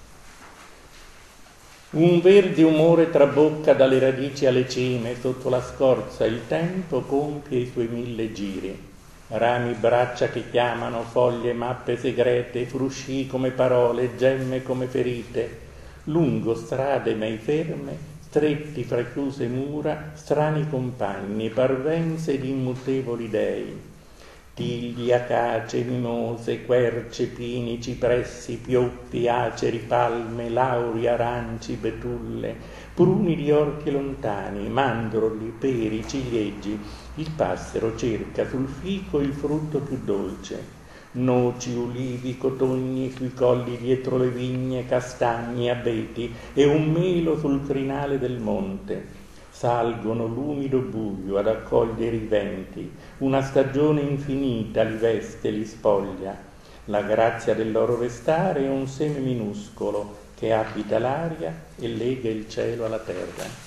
Speaker 2: Un verde umore trabocca dalle radici alle cime, sotto la scorza il tempo compie i suoi mille giri. Rami, braccia che chiamano, foglie, mappe segrete, frusci come parole, gemme come ferite, lungo strade mai ferme, stretti fra chiuse mura, strani compagni, parvenze ed immutevoli dei. Tigli, acace, mimose, querce, pini, cipressi, pioppi, aceri, palme, lauri, aranci, betulle, pruni di orchi lontani, mandorli, peri, ciliegi. Il passero cerca sul fico il frutto più dolce. Noci, ulivi, cotogni sui colli dietro le vigne, castagni, abeti e un melo sul crinale del monte. Salgono l'umido buio ad accogliere i venti, una stagione infinita li veste, li spoglia. La grazia del loro restare è un seme minuscolo che abita l'aria e lega il cielo alla terra.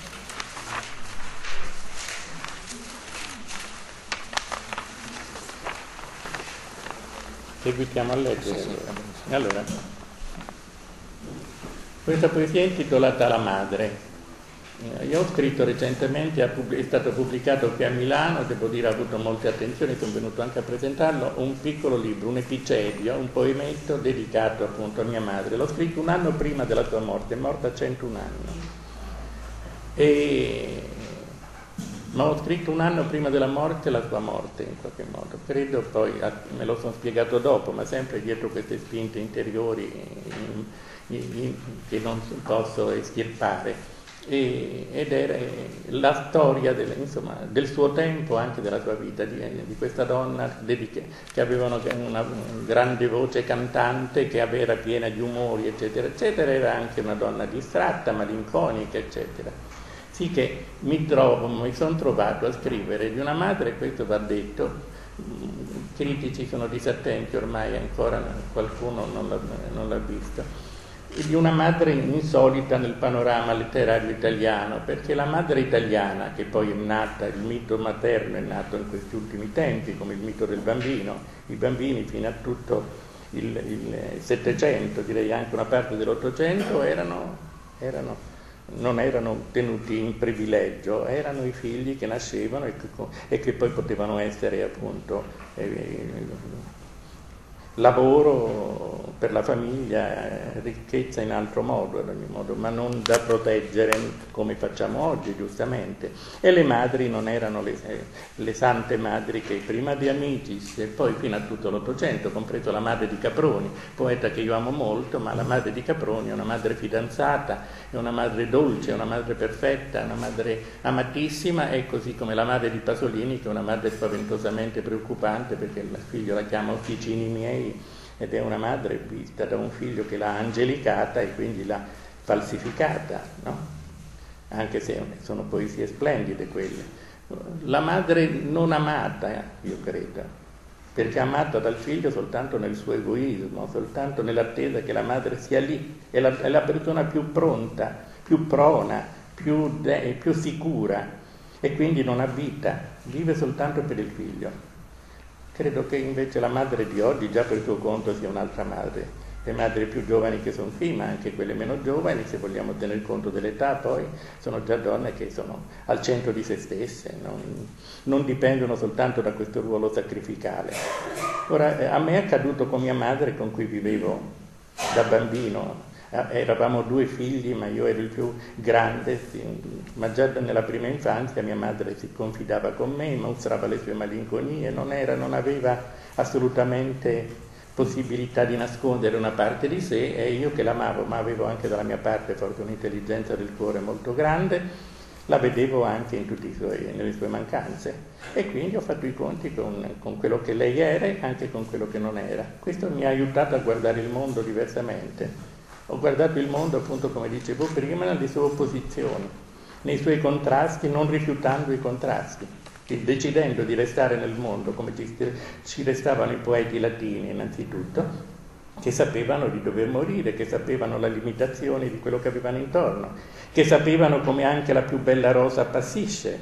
Speaker 2: Seguitiamo a leggere. Allora, questa poesia è intitolata La madre. Io ho scritto recentemente, è stato pubblicato qui a Milano, devo dire ha avuto molte attenzioni, sono venuto anche a presentarlo, un piccolo libro, un epicedio, un poemetto dedicato appunto a mia madre. L'ho scritto un anno prima della sua morte, è morta a centouno anni. E... ma ho scritto un anno prima della morte la sua morte in qualche modo, credo, poi me lo sono spiegato dopo, ma sempre dietro queste spinte interiori che non posso estirpare. E, ed era la storia del, insomma, del suo tempo, anche della sua vita, di, di questa donna dedica, che aveva una, una grande voce cantante, che era piena di umori, eccetera, eccetera, era anche una donna distratta, malinconica, eccetera. Sì che mi trovo, mi sono trovato a scrivere di una madre, questo va detto, i critici sono disattenti ormai, ancora qualcuno non l'ha, non l'ha visto, di una madre insolita nel panorama letterario italiano, perché la madre italiana, che poi è nata, il mito materno è nato in questi ultimi tempi, come il mito del bambino, i bambini fino a tutto il, il Settecento, direi anche una parte dell'Ottocento, erano, erano, non erano tenuti in privilegio, erano i figli che nascevano e che, e che poi potevano essere appunto eh, lavoro per la famiglia, eh, ricchezza in altro modo, ad ogni modo, ma non da proteggere come facciamo oggi, giustamente. E le madri non erano le, le sante madri che prima di Amicis e poi fino a tutto l'Ottocento, compreso la madre di Caproni, poeta che io amo molto, ma la madre di Caproni è una madre fidanzata, è una madre dolce, è una madre perfetta, è una madre amatissima, e così come la madre di Pasolini, che è una madre spaventosamente preoccupante perché il figlio la chiama Officini miei, ed è una madre vista da un figlio che l'ha angelicata e quindi l'ha falsificata, no? Anche se sono poesie splendide quelle. La madre non amata, io credo, perché è amata dal figlio soltanto nel suo egoismo, soltanto nell'attesa che la madre sia lì, è la, è la persona più pronta, più prona, più, de, più sicura, e quindi non ha vita, vive soltanto per il figlio. Credo che invece la madre di oggi già per suo conto sia un'altra madre. Le madri più giovani che sono qui, ma anche quelle meno giovani, se vogliamo tener conto dell'età, poi sono già donne che sono al centro di se stesse, non, non dipendono soltanto da questo ruolo sacrificale. Ora, a me è accaduto con mia madre, con cui vivevo da bambino. Eravamo due figli, ma io ero il più grande, sì, ma già nella prima infanzia mia madre si confidava con me, mostrava le sue malinconie, non, era, non aveva assolutamente possibilità di nascondere una parte di sé, e io che l'amavo, ma avevo anche dalla mia parte forse un'intelligenza del cuore molto grande, la vedevo anche in tutte i suoi, nelle sue mancanze, e quindi ho fatto i conti con, con quello che lei era e anche con quello che non era. Questo mi ha aiutato a guardare il mondo diversamente. Ho guardato il mondo, appunto, come dicevo prima, nelle sue opposizioni, nei suoi contrasti, non rifiutando i contrasti, decidendo di restare nel mondo come ci, ci restavano i poeti latini innanzitutto, che sapevano di dover morire, che sapevano le limitazioni di quello che avevano intorno, che sapevano come anche la più bella rosa appassisce,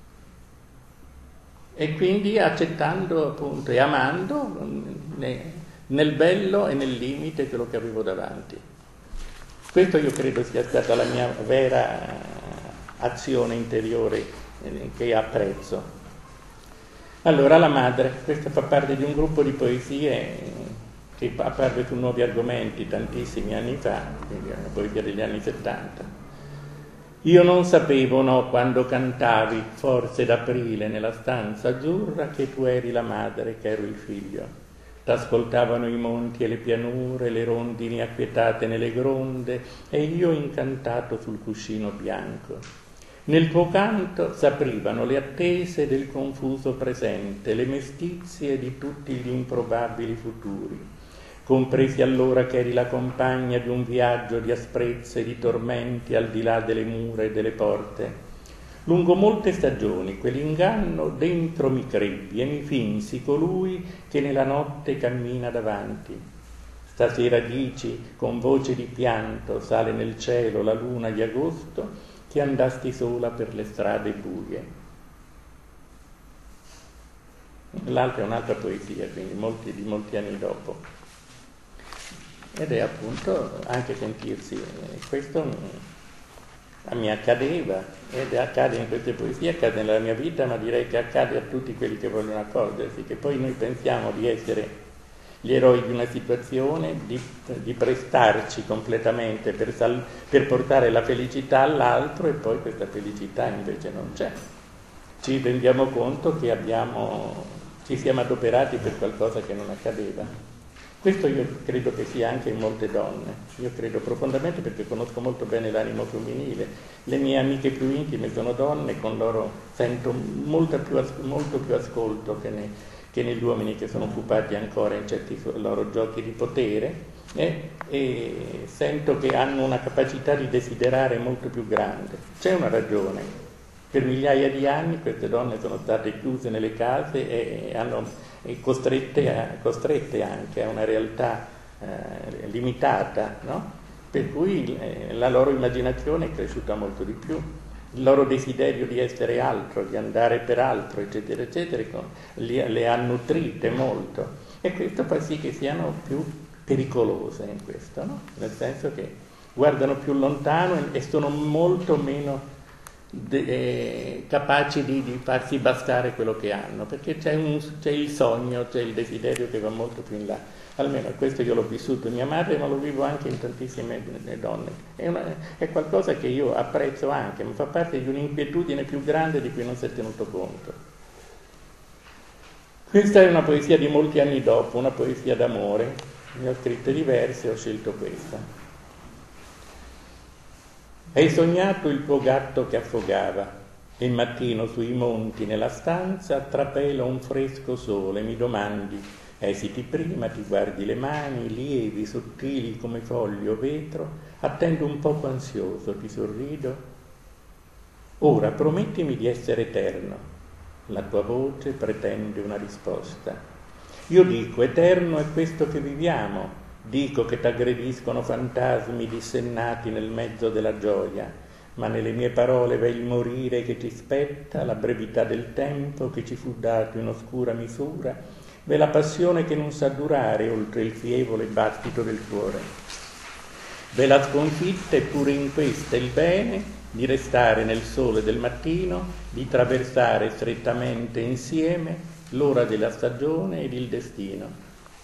Speaker 2: e quindi accettando, appunto, e amando nel bello e nel limite quello che avevo davanti. Questo io credo sia stata la mia vera azione interiore che apprezzo. Allora, la madre, questa fa parte di un gruppo di poesie che apparve su Nuovi Argomenti tantissimi anni fa, quindi è una poesia degli anni settanta. Io non sapevo, no, quando cantavi, forse d'aprile nella stanza azzurra, che tu eri la madre, che ero il figlio. T'ascoltavano i monti e le pianure, le rondini acquietate nelle gronde, e io incantato sul cuscino bianco. Nel tuo canto s'aprivano le attese del confuso presente, le mestizie di tutti gli improbabili futuri. Compresi allora che eri la compagna di un viaggio di asprezze e di tormenti al di là delle mura e delle porte. Lungo molte stagioni quell'inganno dentro mi crebbi e mi finsi colui che nella notte cammina davanti. Stasera dici, con voce di pianto, sale nel cielo la luna di agosto, che andasti sola per le strade buie. L'altra è un'altra poesia, quindi molti, di molti anni dopo. Ed è appunto anche sentirsi, questo mi accadeva, ed accade in queste poesie, accade nella mia vita, ma direi che accade a tutti quelli che vogliono accorgersi, che poi noi pensiamo di essere gli eroi di una situazione, di, di prestarci completamente per, sal, per portare la felicità all'altro, e poi questa felicità invece non c'è. Ci rendiamo conto che abbiamo, ci siamo adoperati per qualcosa che non accadeva. Questo io credo che sia anche in molte donne, io credo profondamente, perché conosco molto bene l'animo femminile. Le mie amiche più intime sono donne, con loro sento molto più, molto più ascolto che, ne, che negli uomini che sono occupati ancora in certi loro giochi di potere, eh, e sento che hanno una capacità di desiderare molto più grande. C'è una ragione: per migliaia di anni queste donne sono state chiuse nelle case e hanno e costrette, a, costrette anche a una realtà eh, limitata, no? Per cui eh, la loro immaginazione è cresciuta molto di più, il loro desiderio di essere altro, di andare per altro, eccetera, eccetera, le, le ha nutrite molto, e questo fa sì che siano più pericolose in questo, no? Nel senso che guardano più lontano e sono molto meno De, eh, capaci di, di farsi bastare quello che hanno, perché c'è, un, c'è il sogno, c'è il desiderio che va molto più in là. Almeno questo io l'ho vissuto in mia madre, ma lo vivo anche in tantissime donne. È, una, è qualcosa che io apprezzo anche, ma fa parte di un'inquietudine più grande di cui non si è tenuto conto. Questa è una poesia di molti anni dopo, una poesia d'amore. Ne ho scritte diverse, ho scelto questa. Hai sognato il tuo gatto che affogava, e il mattino sui monti nella stanza trapela un fresco sole, mi domandi, esiti prima, ti guardi le mani, lievi, sottili come fogli o vetro, attendo un poco ansioso, ti sorrido. Ora promettimi di essere eterno, la tua voce pretende una risposta. Io dico, eterno è questo che viviamo, dico che t'aggrediscono fantasmi dissennati nel mezzo della gioia, ma nelle mie parole v'è il morire che ci spetta, la brevità del tempo che ci fu dato in oscura misura, v'è la passione che non sa durare oltre il fievole battito del cuore. V'è la sconfitta eppure in questa il bene di restare nel sole del mattino, di traversare strettamente insieme l'ora della stagione ed il destino.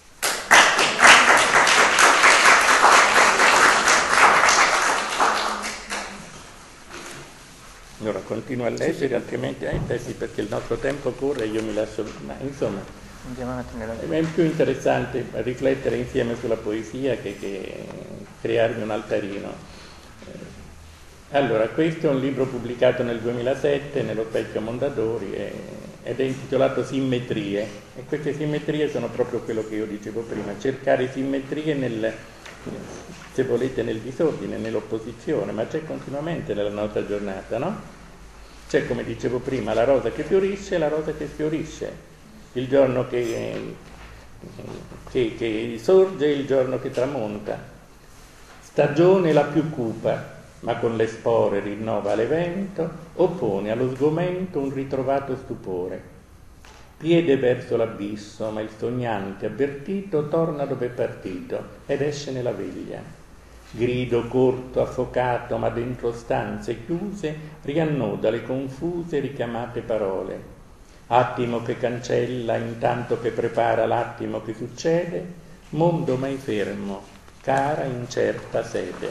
Speaker 2: Ora continuo a leggere, altrimenti eh, sì, perché il nostro tempo corre e io mi lascio, ma insomma è più interessante riflettere insieme sulla poesia che, che crearmi un altarino. Allora, questo è un libro pubblicato nel duemilasette nello Specchio Mondadori e, ed è intitolato Simmetrie, e queste simmetrie sono proprio quello che io dicevo prima, cercare simmetrie nel, se volete, nel disordine, nell'opposizione, ma c'è continuamente nella nostra giornata, no? C'è, come dicevo prima, la rosa che fiorisce e la rosa che sfiorisce, il giorno che, che, che sorge e il giorno che tramonta, stagione la più cupa, ma con le spore rinnova l'evento, oppone allo sgomento un ritrovato stupore. Piede verso l'abisso, ma il sognante avvertito torna dove è partito ed esce nella veglia. Grido corto, affocato, ma dentro stanze chiuse, riannoda le confuse richiamate parole. Attimo che cancella, intanto che prepara l'attimo che succede, mondo mai fermo, cara incerta sede.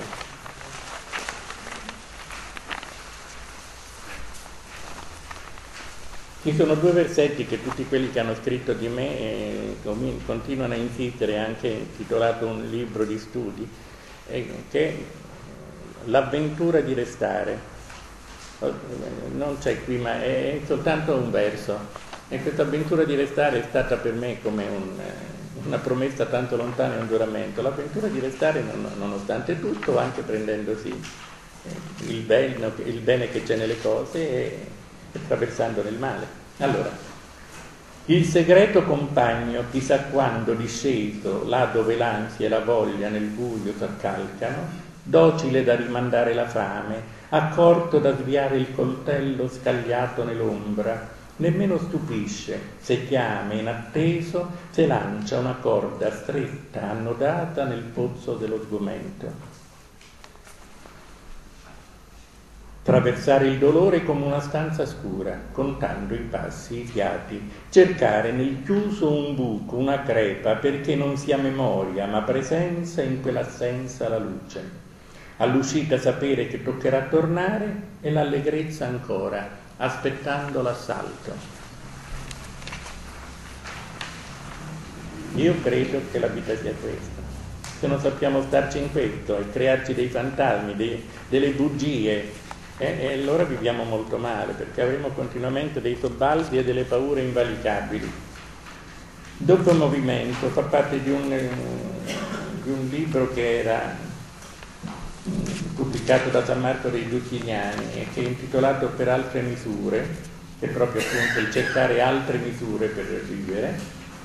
Speaker 2: Ci sono due versetti che tutti quelli che hanno scritto di me eh, continuano a insistere, anche intitolato un libro di studi, eh, che è l'avventura di restare. Non c'è qui, ma è soltanto un verso, e questa avventura di restare è stata per me come un, una promessa tanto lontana e un giuramento. L'avventura di restare non, nonostante tutto, anche prendendosi il bene, il bene che c'è nelle cose e, e attraversando nel male. Allora, il segreto compagno, chissà quando disceso, là dove l'ansia e la voglia nel buio s'accalcano, docile da rimandare la fame, accorto da sviare il coltello scagliato nell'ombra, nemmeno stupisce se chiama inatteso, se lancia una corda stretta annodata nel pozzo dello sgomento. Traversare il dolore come una stanza scura, contando i passi, i fiati, cercare nel chiuso un buco, una crepa, perché non sia memoria, ma presenza in quell'assenza la luce. All'uscita sapere che toccherà tornare e l'allegrezza ancora, aspettando l'assalto. Io credo che la vita sia questa. Se non sappiamo starci in questo e crearci dei fantasmi, dei, delle bugie, eh, e allora viviamo molto male, perché avremo continuamente dei sobbalzi e delle paure invalicabili. Doppio movimento fa parte di un, di un libro che era pubblicato da San Marco dei Giustiniani e che è intitolato Per altre misure, che è proprio appunto il cercare altre misure per vivere.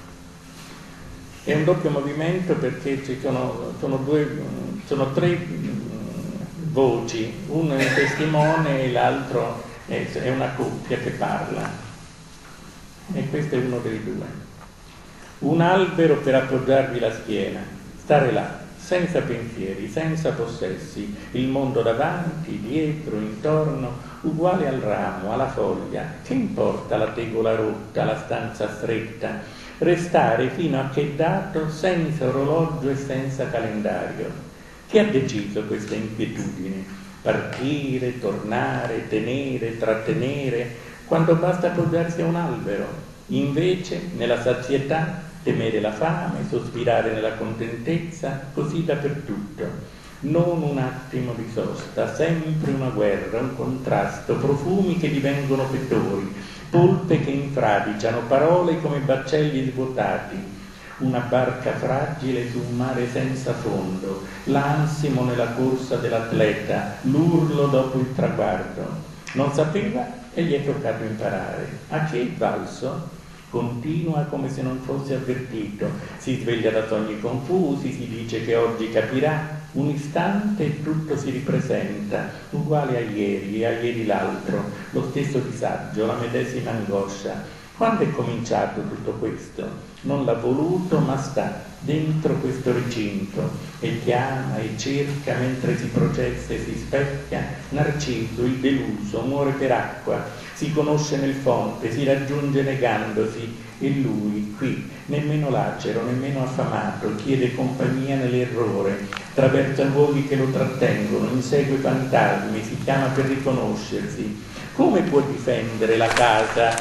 Speaker 2: È un doppio movimento perché ci sono, sono, due, sono tre voci, uno è un testimone e l'altro è, è una coppia che parla, e questo è uno dei due. Un albero per appoggiarvi la schiena, stare là, senza pensieri, senza possessi, il mondo davanti, dietro, intorno, uguale al ramo, alla foglia. Che importa la tegola rotta, la stanza stretta, restare fino a che dato senza orologio e senza calendario. Chi ha deciso questa inquietudine? Partire, tornare, tenere, trattenere, quando basta appoggiarsi a un albero. Invece, nella sazietà, temere la fame, sospirare nella contentezza, così dappertutto. Non un attimo di sosta, sempre una guerra, un contrasto, profumi che divengono petori, polpe che infradiciano, parole come baccelli svuotati, una barca fragile su un mare senza fondo, l'ansimo nella corsa dell'atleta, l'urlo dopo il traguardo. Non sapeva e gli è toccato imparare. A chi è il valso? Continua come se non fosse avvertito, si sveglia da sogni confusi, si dice che oggi capirà, un istante e tutto si ripresenta, uguale a ieri e a ieri l'altro, lo stesso disagio, la medesima angoscia. Quando è cominciato tutto questo? Non l'ha voluto, ma sta dentro questo recinto e chiama e cerca mentre si processa e si specchia. Narciso, il deluso, muore per acqua, si conosce nel fonte, si raggiunge negandosi, e lui, qui, nemmeno lacero, nemmeno affamato, chiede compagnia nell'errore, attraversa luoghi che lo trattengono, insegue fantasmi, si chiama per riconoscersi. Come può difendere la casa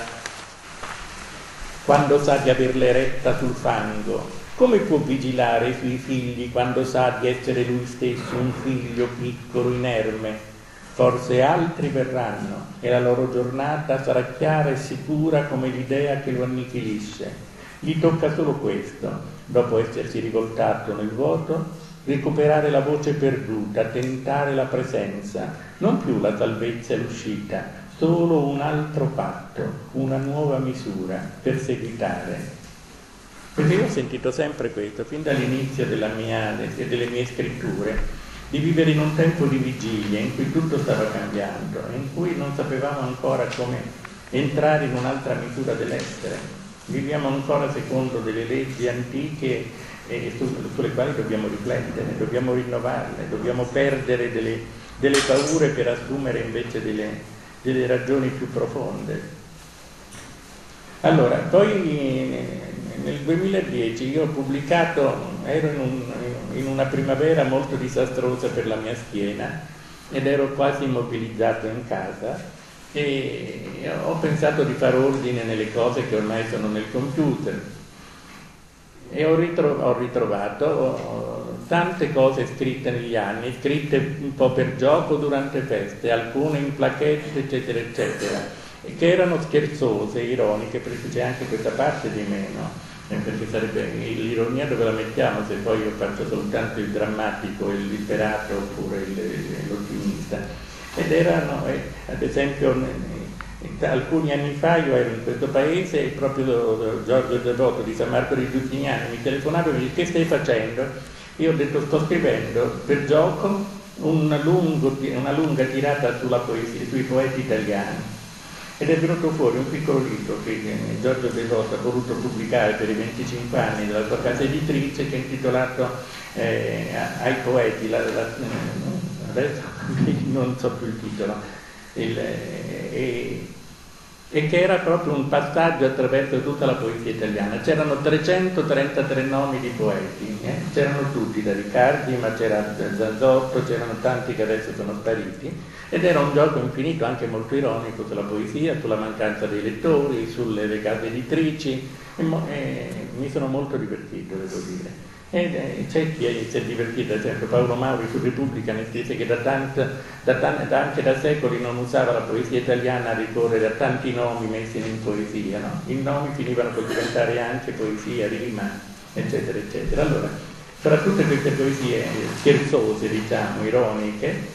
Speaker 2: quando sa di averla eretta sul fango? Come può vigilare sui figli quando sa di essere lui stesso un figlio piccolo, inerme? Forse altri verranno e la loro giornata sarà chiara e sicura come l'idea che lo annichilisce. Gli tocca solo questo, dopo essersi rivoltato nel vuoto, recuperare la voce perduta, tentare la presenza, non più la salvezza e l'uscita, solo un altro patto, una nuova misura per seguitare. Perché io ho sentito sempre questo, fin dall'inizio della mia, delle mie scritture, di vivere in un tempo di vigilia in cui tutto stava cambiando, in cui non sapevamo ancora come entrare in un'altra misura dell'essere. Viviamo ancora secondo delle leggi antiche e su, sulle quali dobbiamo riflettere, dobbiamo rinnovarle, dobbiamo perdere delle, delle paure per assumere invece delle, delle ragioni più profonde. Allora, poi nel duemiladieci io ho pubblicato, ero in, un, in una primavera molto disastrosa per la mia schiena ed ero quasi immobilizzato in casa e ho pensato di fare ordine nelle cose che ormai sono nel computer e ho, ritro- ho ritrovato tante cose scritte negli anni, scritte un po' per gioco durante feste, alcune in plaquette, eccetera, eccetera, che erano scherzose, ironiche, perché c'è anche questa parte di me, no? Perché sarebbe l'ironia dove la mettiamo se poi io faccio soltanto il drammatico, il disperato oppure il, l'ottimista. Ed erano, eh, ad esempio, eh, alcuni anni fa io ero in questo paese e proprio Giorgio Devoto di San Marco di Giustiniani mi telefonava e mi disse: che stai facendo? Io ho detto: sto scrivendo per gioco una, lungo, una lunga tirata sulla poesia, sui poeti italiani. Ed è venuto fuori un piccolo libro che Giorgio Devoto ha voluto pubblicare per i venticinque anni della sua casa editrice, che è intitolato eh, Ai poeti, la, la, adesso non so più il titolo, il, eh, e che era proprio un passaggio attraverso tutta la poesia italiana. C'erano trecentotrentatré nomi di poeti, eh? C'erano tutti, da Riccardi, ma c'era Zanzotto, c'erano tanti che adesso sono spariti, ed era un gioco infinito, anche molto ironico, sulla poesia, sulla mancanza dei lettori, sulle case editrici, e, mo- e mi sono molto divertito, devo dire. E eh, c'è chi si è divertito, ad esempio Paolo Mauri su Repubblica ne scrisse che da tanto, da tan- da anche da secoli non usava la poesia italiana a ricorrere a tanti nomi messi in poesia, no? I nomi finivano per diventare anche poesia, rima, eccetera, eccetera. Allora, fra tutte queste poesie scherzose, diciamo, ironiche,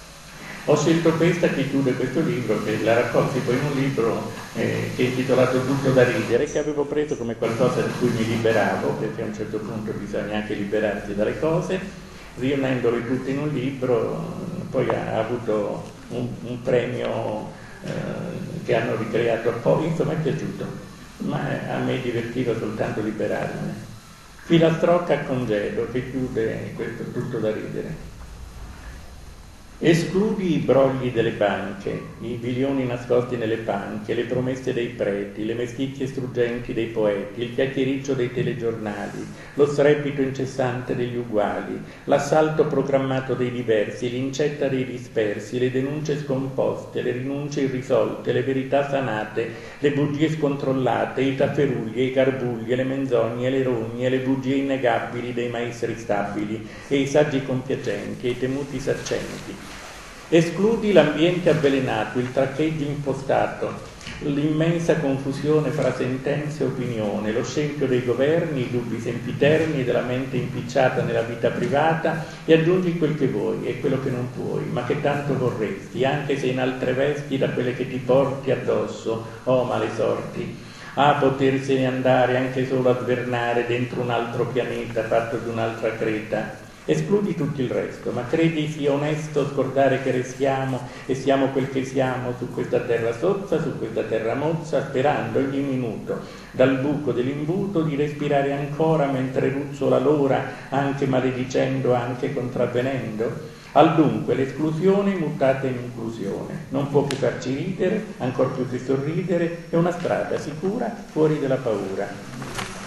Speaker 2: ho scelto questa che chiude questo libro, che la raccolsi poi in un libro eh, che è intitolato Tutto da ridere, che avevo preso come qualcosa di cui mi liberavo, perché a un certo punto bisogna anche liberarsi dalle cose, riunendole tutte in un libro. Poi ha avuto un, un premio eh, che hanno ricreato poi, insomma è piaciuto, ma a me divertiva soltanto liberarmene. Filastrocca a congedo, che chiude questo Tutto da ridere. Escludi i brogli delle banche, i bilioni nascosti nelle panche, le promesse dei preti, le mestizie struggenti dei poeti, il chiacchiericcio dei telegiornali, lo strepito incessante degli uguali, l'assalto programmato dei diversi, l'incetta dei dispersi, le denunce scomposte, le rinunce irrisolte, le verità sanate, le bugie scontrollate, i tafferugli, i garbugli, le menzogne, le rogne, le bugie innegabili dei maestri stabili e i saggi compiacenti e i temuti saccenti. Escludi l'ambiente avvelenato, il traccheggio impostato, l'immensa confusione fra sentenze e opinione, lo scempio dei governi, i dubbi sempiterni della mente impicciata nella vita privata e aggiungi quel che vuoi e quello che non puoi, ma che tanto vorresti, anche se in altre vesti da quelle che ti porti addosso, oh male sorti. Ah, potersene andare anche solo a svernare dentro un altro pianeta fatto di un'altra creta. Escludi tutto il resto, ma credi sia onesto scordare che restiamo e siamo quel che siamo su questa terra sozza, su questa terra mozza, sperando ogni minuto dal buco dell'imbuto di respirare ancora mentre ruzzola l'ora, anche maledicendo, anche contravvenendo? Al dunque l'esclusione mutata in inclusione non può che farci ridere, ancor più che sorridere, è una strada sicura fuori dalla paura.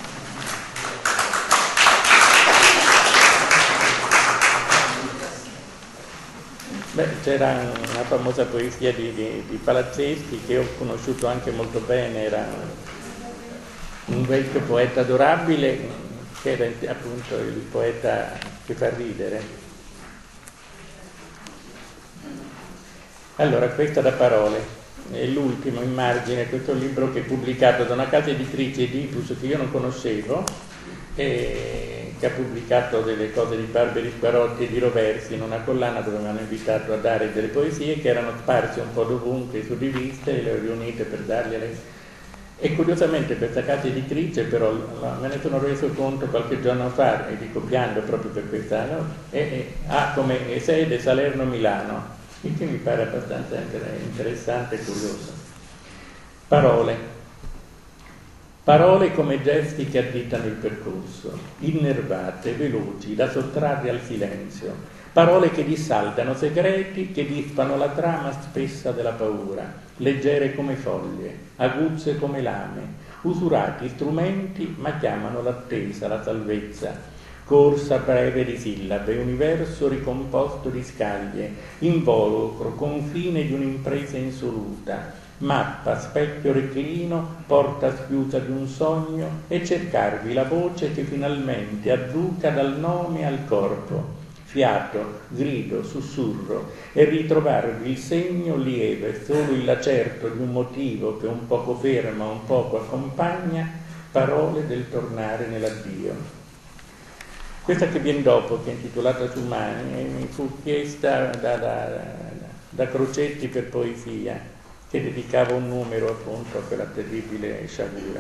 Speaker 2: Beh, c'era una famosa poesia di, di, di Palazzeschi che ho conosciuto anche molto bene, era un vecchio poeta adorabile che era appunto il poeta che fa ridere. Allora, questa da parole, è l'ultimo in margine, questo libro che è pubblicato da una casa editrice Edipus che io non conoscevo, e che ha pubblicato delle cose di Barberi Sparotti e di Roversi in una collana dove mi hanno invitato a dare delle poesie che erano sparse un po' dovunque su riviste e le ho riunite per dargliele. E curiosamente questa casa editrice però me ne sono reso conto qualche giorno fa, e dico piando proprio per quest'anno, ha come sede Salerno-Milano, il che mi pare abbastanza interessante e curioso. Parole. Parole come gesti che additano il percorso, innervate, veloci, da sottrarre al silenzio. Parole che dissaldano segreti, che dispano la trama spessa della paura, leggere come foglie, aguzze come lame, usurati strumenti ma chiamano l'attesa, la salvezza. Corsa breve di sillabe, universo ricomposto di scaglie, involucro, confine di un'impresa insoluta, mappa, specchio reclino, porta schiusa di un sogno e cercarvi la voce che finalmente adduca dal nome al corpo, fiato, grido, sussurro e ritrovarvi il segno lieve, solo il lacerto di un motivo che un poco ferma, un poco accompagna, parole del tornare nell'addio. Questa che viene dopo, che è intitolata Sumani, mi fu chiesta da, da, da Crocetti per poesia, che dedicava un numero appunto a quella terribile sciagura.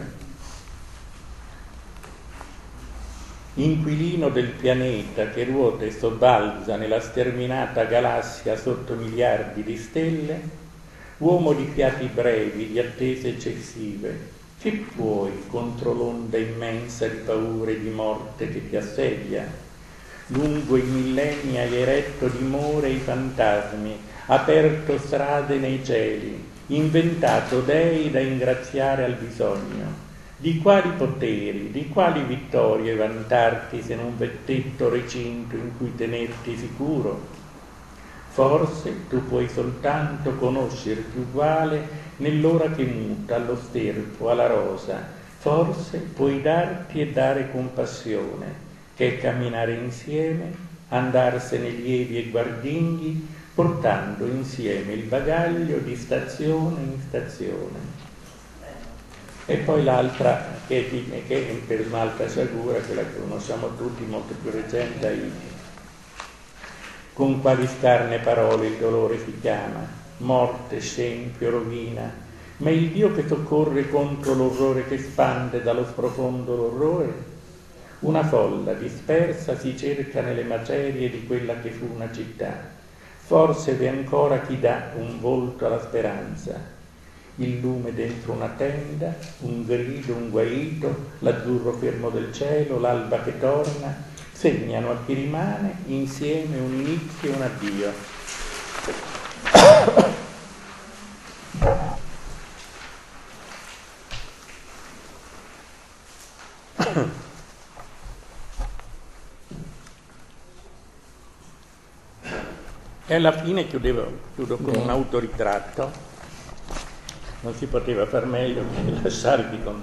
Speaker 2: Inquilino del pianeta che ruota e sobbalza nella sterminata galassia sotto miliardi di stelle, uomo di fiati brevi, di attese eccessive, che puoi contro l'onda immensa di paure e di morte che ti assedia? Lungo i millenni hai eretto dimore i fantasmi, aperto strade nei cieli, inventato dei da ingraziare al bisogno. Di quali poteri, di quali vittorie vantarti se non vettetto recinto in cui tenerti sicuro? Forse tu puoi soltanto conoscerti uguale nell'ora che muta allo sterpo, alla rosa. Forse puoi darti e dare compassione, che è camminare insieme, andarsene lievi e guardinghi, portando insieme il bagaglio di stazione in stazione. E poi l'altra, che è, che è per un'altra sciagura, quella che conosciamo tutti, molto più recente, Haiti. Con quali scarne parole il dolore si chiama, morte, scempio, rovina, ma il Dio che soccorre contro l'orrore che spande dallo sprofondo l'orrore? Una folla dispersa si cerca nelle macerie di quella che fu una città. Forse v'è ancora chi dà un volto alla speranza, il lume dentro una tenda, un grido, un guaito, l'azzurro fermo del cielo, l'alba che torna, segnano a chi rimane insieme un inizio e un addio. E alla fine chiudevo, chiudo con
Speaker 1: Beh.
Speaker 2: un autoritratto, non si poteva far meglio che lasciarvi con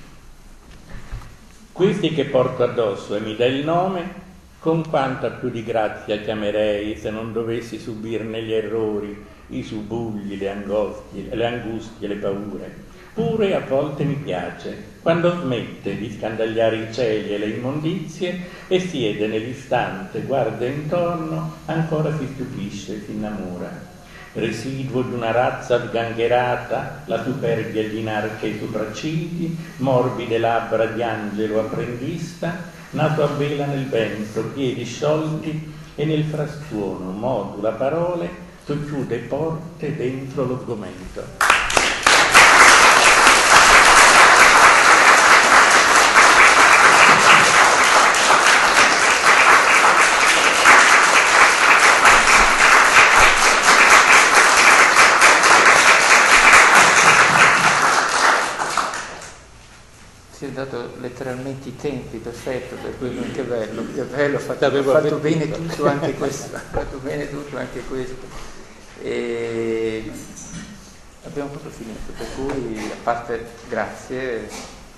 Speaker 2: questi che porto addosso e mi dà il nome, con quanta più di grazia chiamerei se non dovessi subirne gli errori, i subugli, le angostie, le angustie, le paure. Pure a volte mi piace quando smette di scandagliare i cieli e le immondizie e siede nell'istante, guarda intorno, ancora si stupisce, si innamora. Residuo di una razza sgangherata, la superbia gli inarca i sopraccigli, morbide labbra di angelo apprendista, nato a vela nel vento, piedi sciolti e nel frastuono modula parole, socchiude porte dentro lo sgomento.
Speaker 1: Si è dato letteralmente i tempi, perfetto, per quello che bello, che bello, ha fatto,
Speaker 2: L'avevo
Speaker 1: ha fatto
Speaker 2: avvertito.
Speaker 1: bene tutto anche questo, ha fatto bene tutto anche questo. E abbiamo proprio finito, per cui a parte grazie,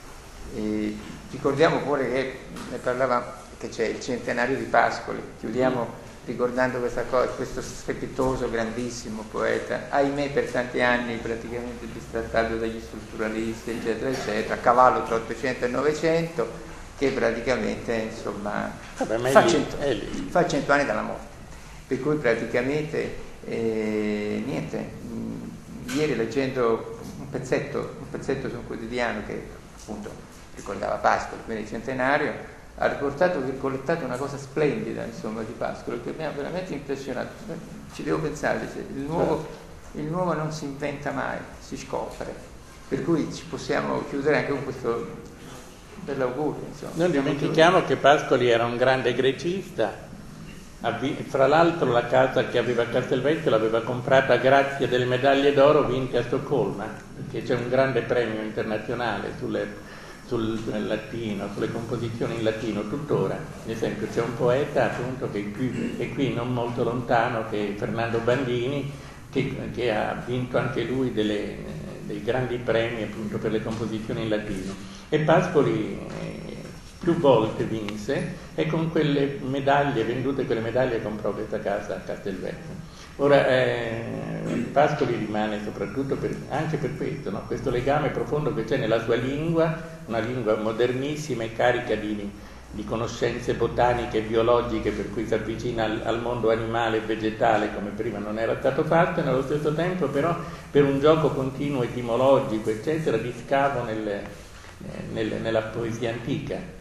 Speaker 1: e ricordiamo pure che ne parlava, che c'è il centenario di Pascoli, chiudiamo ricordando questa cosa, questo strepitoso, grandissimo poeta, ahimè per tanti anni praticamente bistrattato dagli strutturalisti, eccetera, eccetera, a cavallo tra ottocento e novecento, che praticamente, insomma,
Speaker 2: Vabbè, ma è
Speaker 1: fa,
Speaker 2: lì,
Speaker 1: cento,
Speaker 2: è lì.
Speaker 1: fa cento anni dalla morte. Per cui praticamente, eh, niente, mh, ieri leggendo un pezzetto, un pezzetto su un quotidiano che appunto ricordava Pascoli, quindi il centenario, ha riportato, virgolettato una cosa splendida, insomma, di Pascoli, che mi ha veramente impressionato. Ci devo pensare, il nuovo, il nuovo non si inventa mai, si scopre. Per cui ci possiamo chiudere anche con questo bell'augurio, insomma.
Speaker 2: Non dimentichiamo che Pascoli era un grande grecista, fra l'altro la casa che aveva a Castelvecchio l'aveva comprata grazie delle medaglie d'oro vinte a Stoccolma, perché c'è un grande premio internazionale sulle sul latino, sulle composizioni in latino, tuttora. Ad esempio c'è un poeta appunto che è qui, è qui non molto lontano, che è Fernando Bandini, che, che ha vinto anche lui delle, dei grandi premi appunto per le composizioni in latino. E Pascoli eh, più volte vinse e con quelle medaglie, vendute quelle medaglie, comprò questa casa a Castelvecchio. Ora, eh, Pascoli rimane soprattutto per, anche per questo, no? Questo legame profondo che c'è nella sua lingua, una lingua modernissima e carica di, di conoscenze botaniche e biologiche, per cui si avvicina al, al mondo animale e vegetale come prima non era stato fatto, e nello stesso tempo però per un gioco continuo etimologico, eccetera, di scavo nel, nel, nella poesia antica.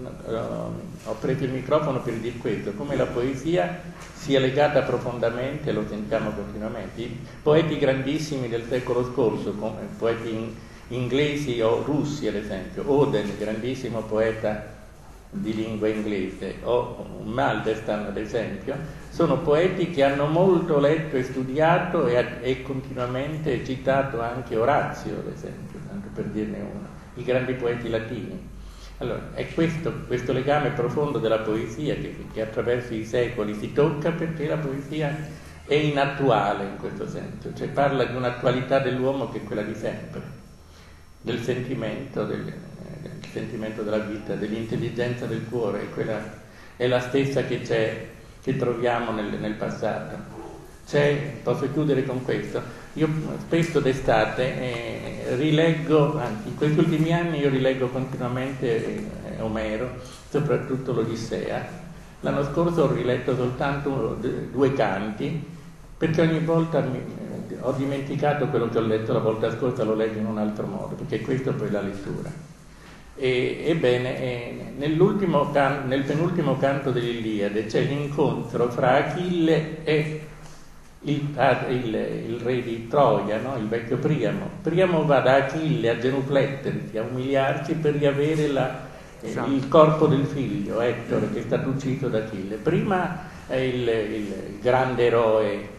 Speaker 2: Ho preso il microfono per dire questo, come la poesia sia legata profondamente, lo sentiamo continuamente. I poeti grandissimi del secolo scorso, come poeti in, inglesi o russi ad esempio, Oden, grandissimo poeta di lingua inglese, o Maldestan ad esempio, sono poeti che hanno molto letto e studiato e, e continuamente citato anche Orazio ad esempio, tanto per dirne uno, i grandi poeti latini. Allora, è questo, questo legame profondo della poesia che, che attraverso i secoli si tocca, perché la poesia è inattuale in questo senso, cioè parla di un'attualità dell'uomo che è quella di sempre, del sentimento, del, del sentimento della vita, dell'intelligenza del cuore, è, quella, è la stessa che c'è, che troviamo nel, nel passato. C'è, posso chiudere con questo, io spesso d'estate eh, rileggo, anzi in questi ultimi anni io rileggo continuamente eh, Omero, soprattutto l'Odissea. L'anno scorso ho riletto soltanto due canti, perché ogni volta mi, eh, ho dimenticato quello che ho letto la volta scorsa, lo leggo in un altro modo, perché questo poi è la lettura. E, ebbene, eh, nell'ultimo can, nel penultimo canto dell'Iliade c'è l'incontro fra Achille e Il, il, il re di Troia, no? Il vecchio Priamo. Priamo va da Achille a genuflettersi, a umiliarsi per riavere la, eh, il corpo del figlio, Ettore, che è stato ucciso da Achille. Prima è il, il grande eroe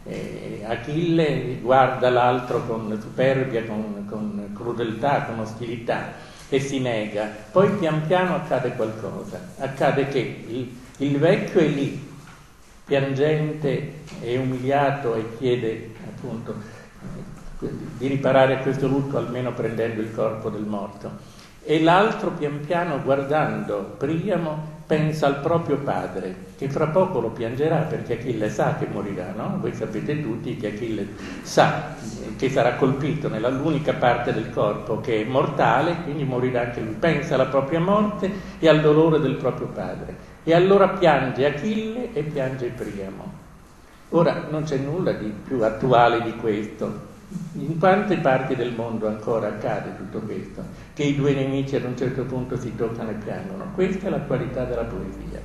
Speaker 2: Eh, Achille guarda l'altro con superbia, con, con crudeltà, con ostilità e si nega. Poi pian piano accade qualcosa, accade che il, il vecchio è lì, piangente e umiliato, e chiede appunto di riparare questo lutto almeno prendendo il corpo del morto, e l'altro pian piano, guardando Priamo, pensa al proprio padre, che fra poco lo piangerà, perché Achille sa che morirà, no? Voi sapete tutti che Achille sa che sarà colpito nell'unica parte del corpo che è mortale, quindi morirà anche lui. Pensa alla propria morte e al dolore del proprio padre, e allora piange Achille e piange Priamo. Ora non c'è nulla di più attuale di questo. In quante parti del mondo ancora accade tutto questo? Che i due nemici ad un certo punto si toccano e piangono. Questa è la qualità della poesia.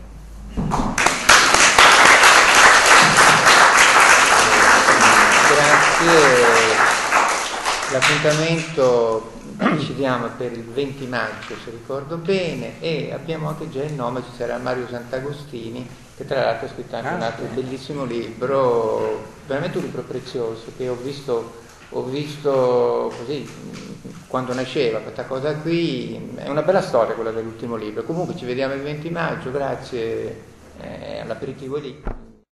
Speaker 1: Grazie. L'appuntamento ci diamo per il venti maggio, se ricordo bene, e abbiamo anche già il nome, ci sarà Mario Sant'Agostini, che tra l'altro ha scritto anche un altro bellissimo libro, veramente un libro prezioso, che ho visto, ho visto così quando nasceva questa cosa qui. È una bella storia quella dell'ultimo libro. Comunque ci vediamo il venti maggio, grazie, eh, all'aperitivo lì.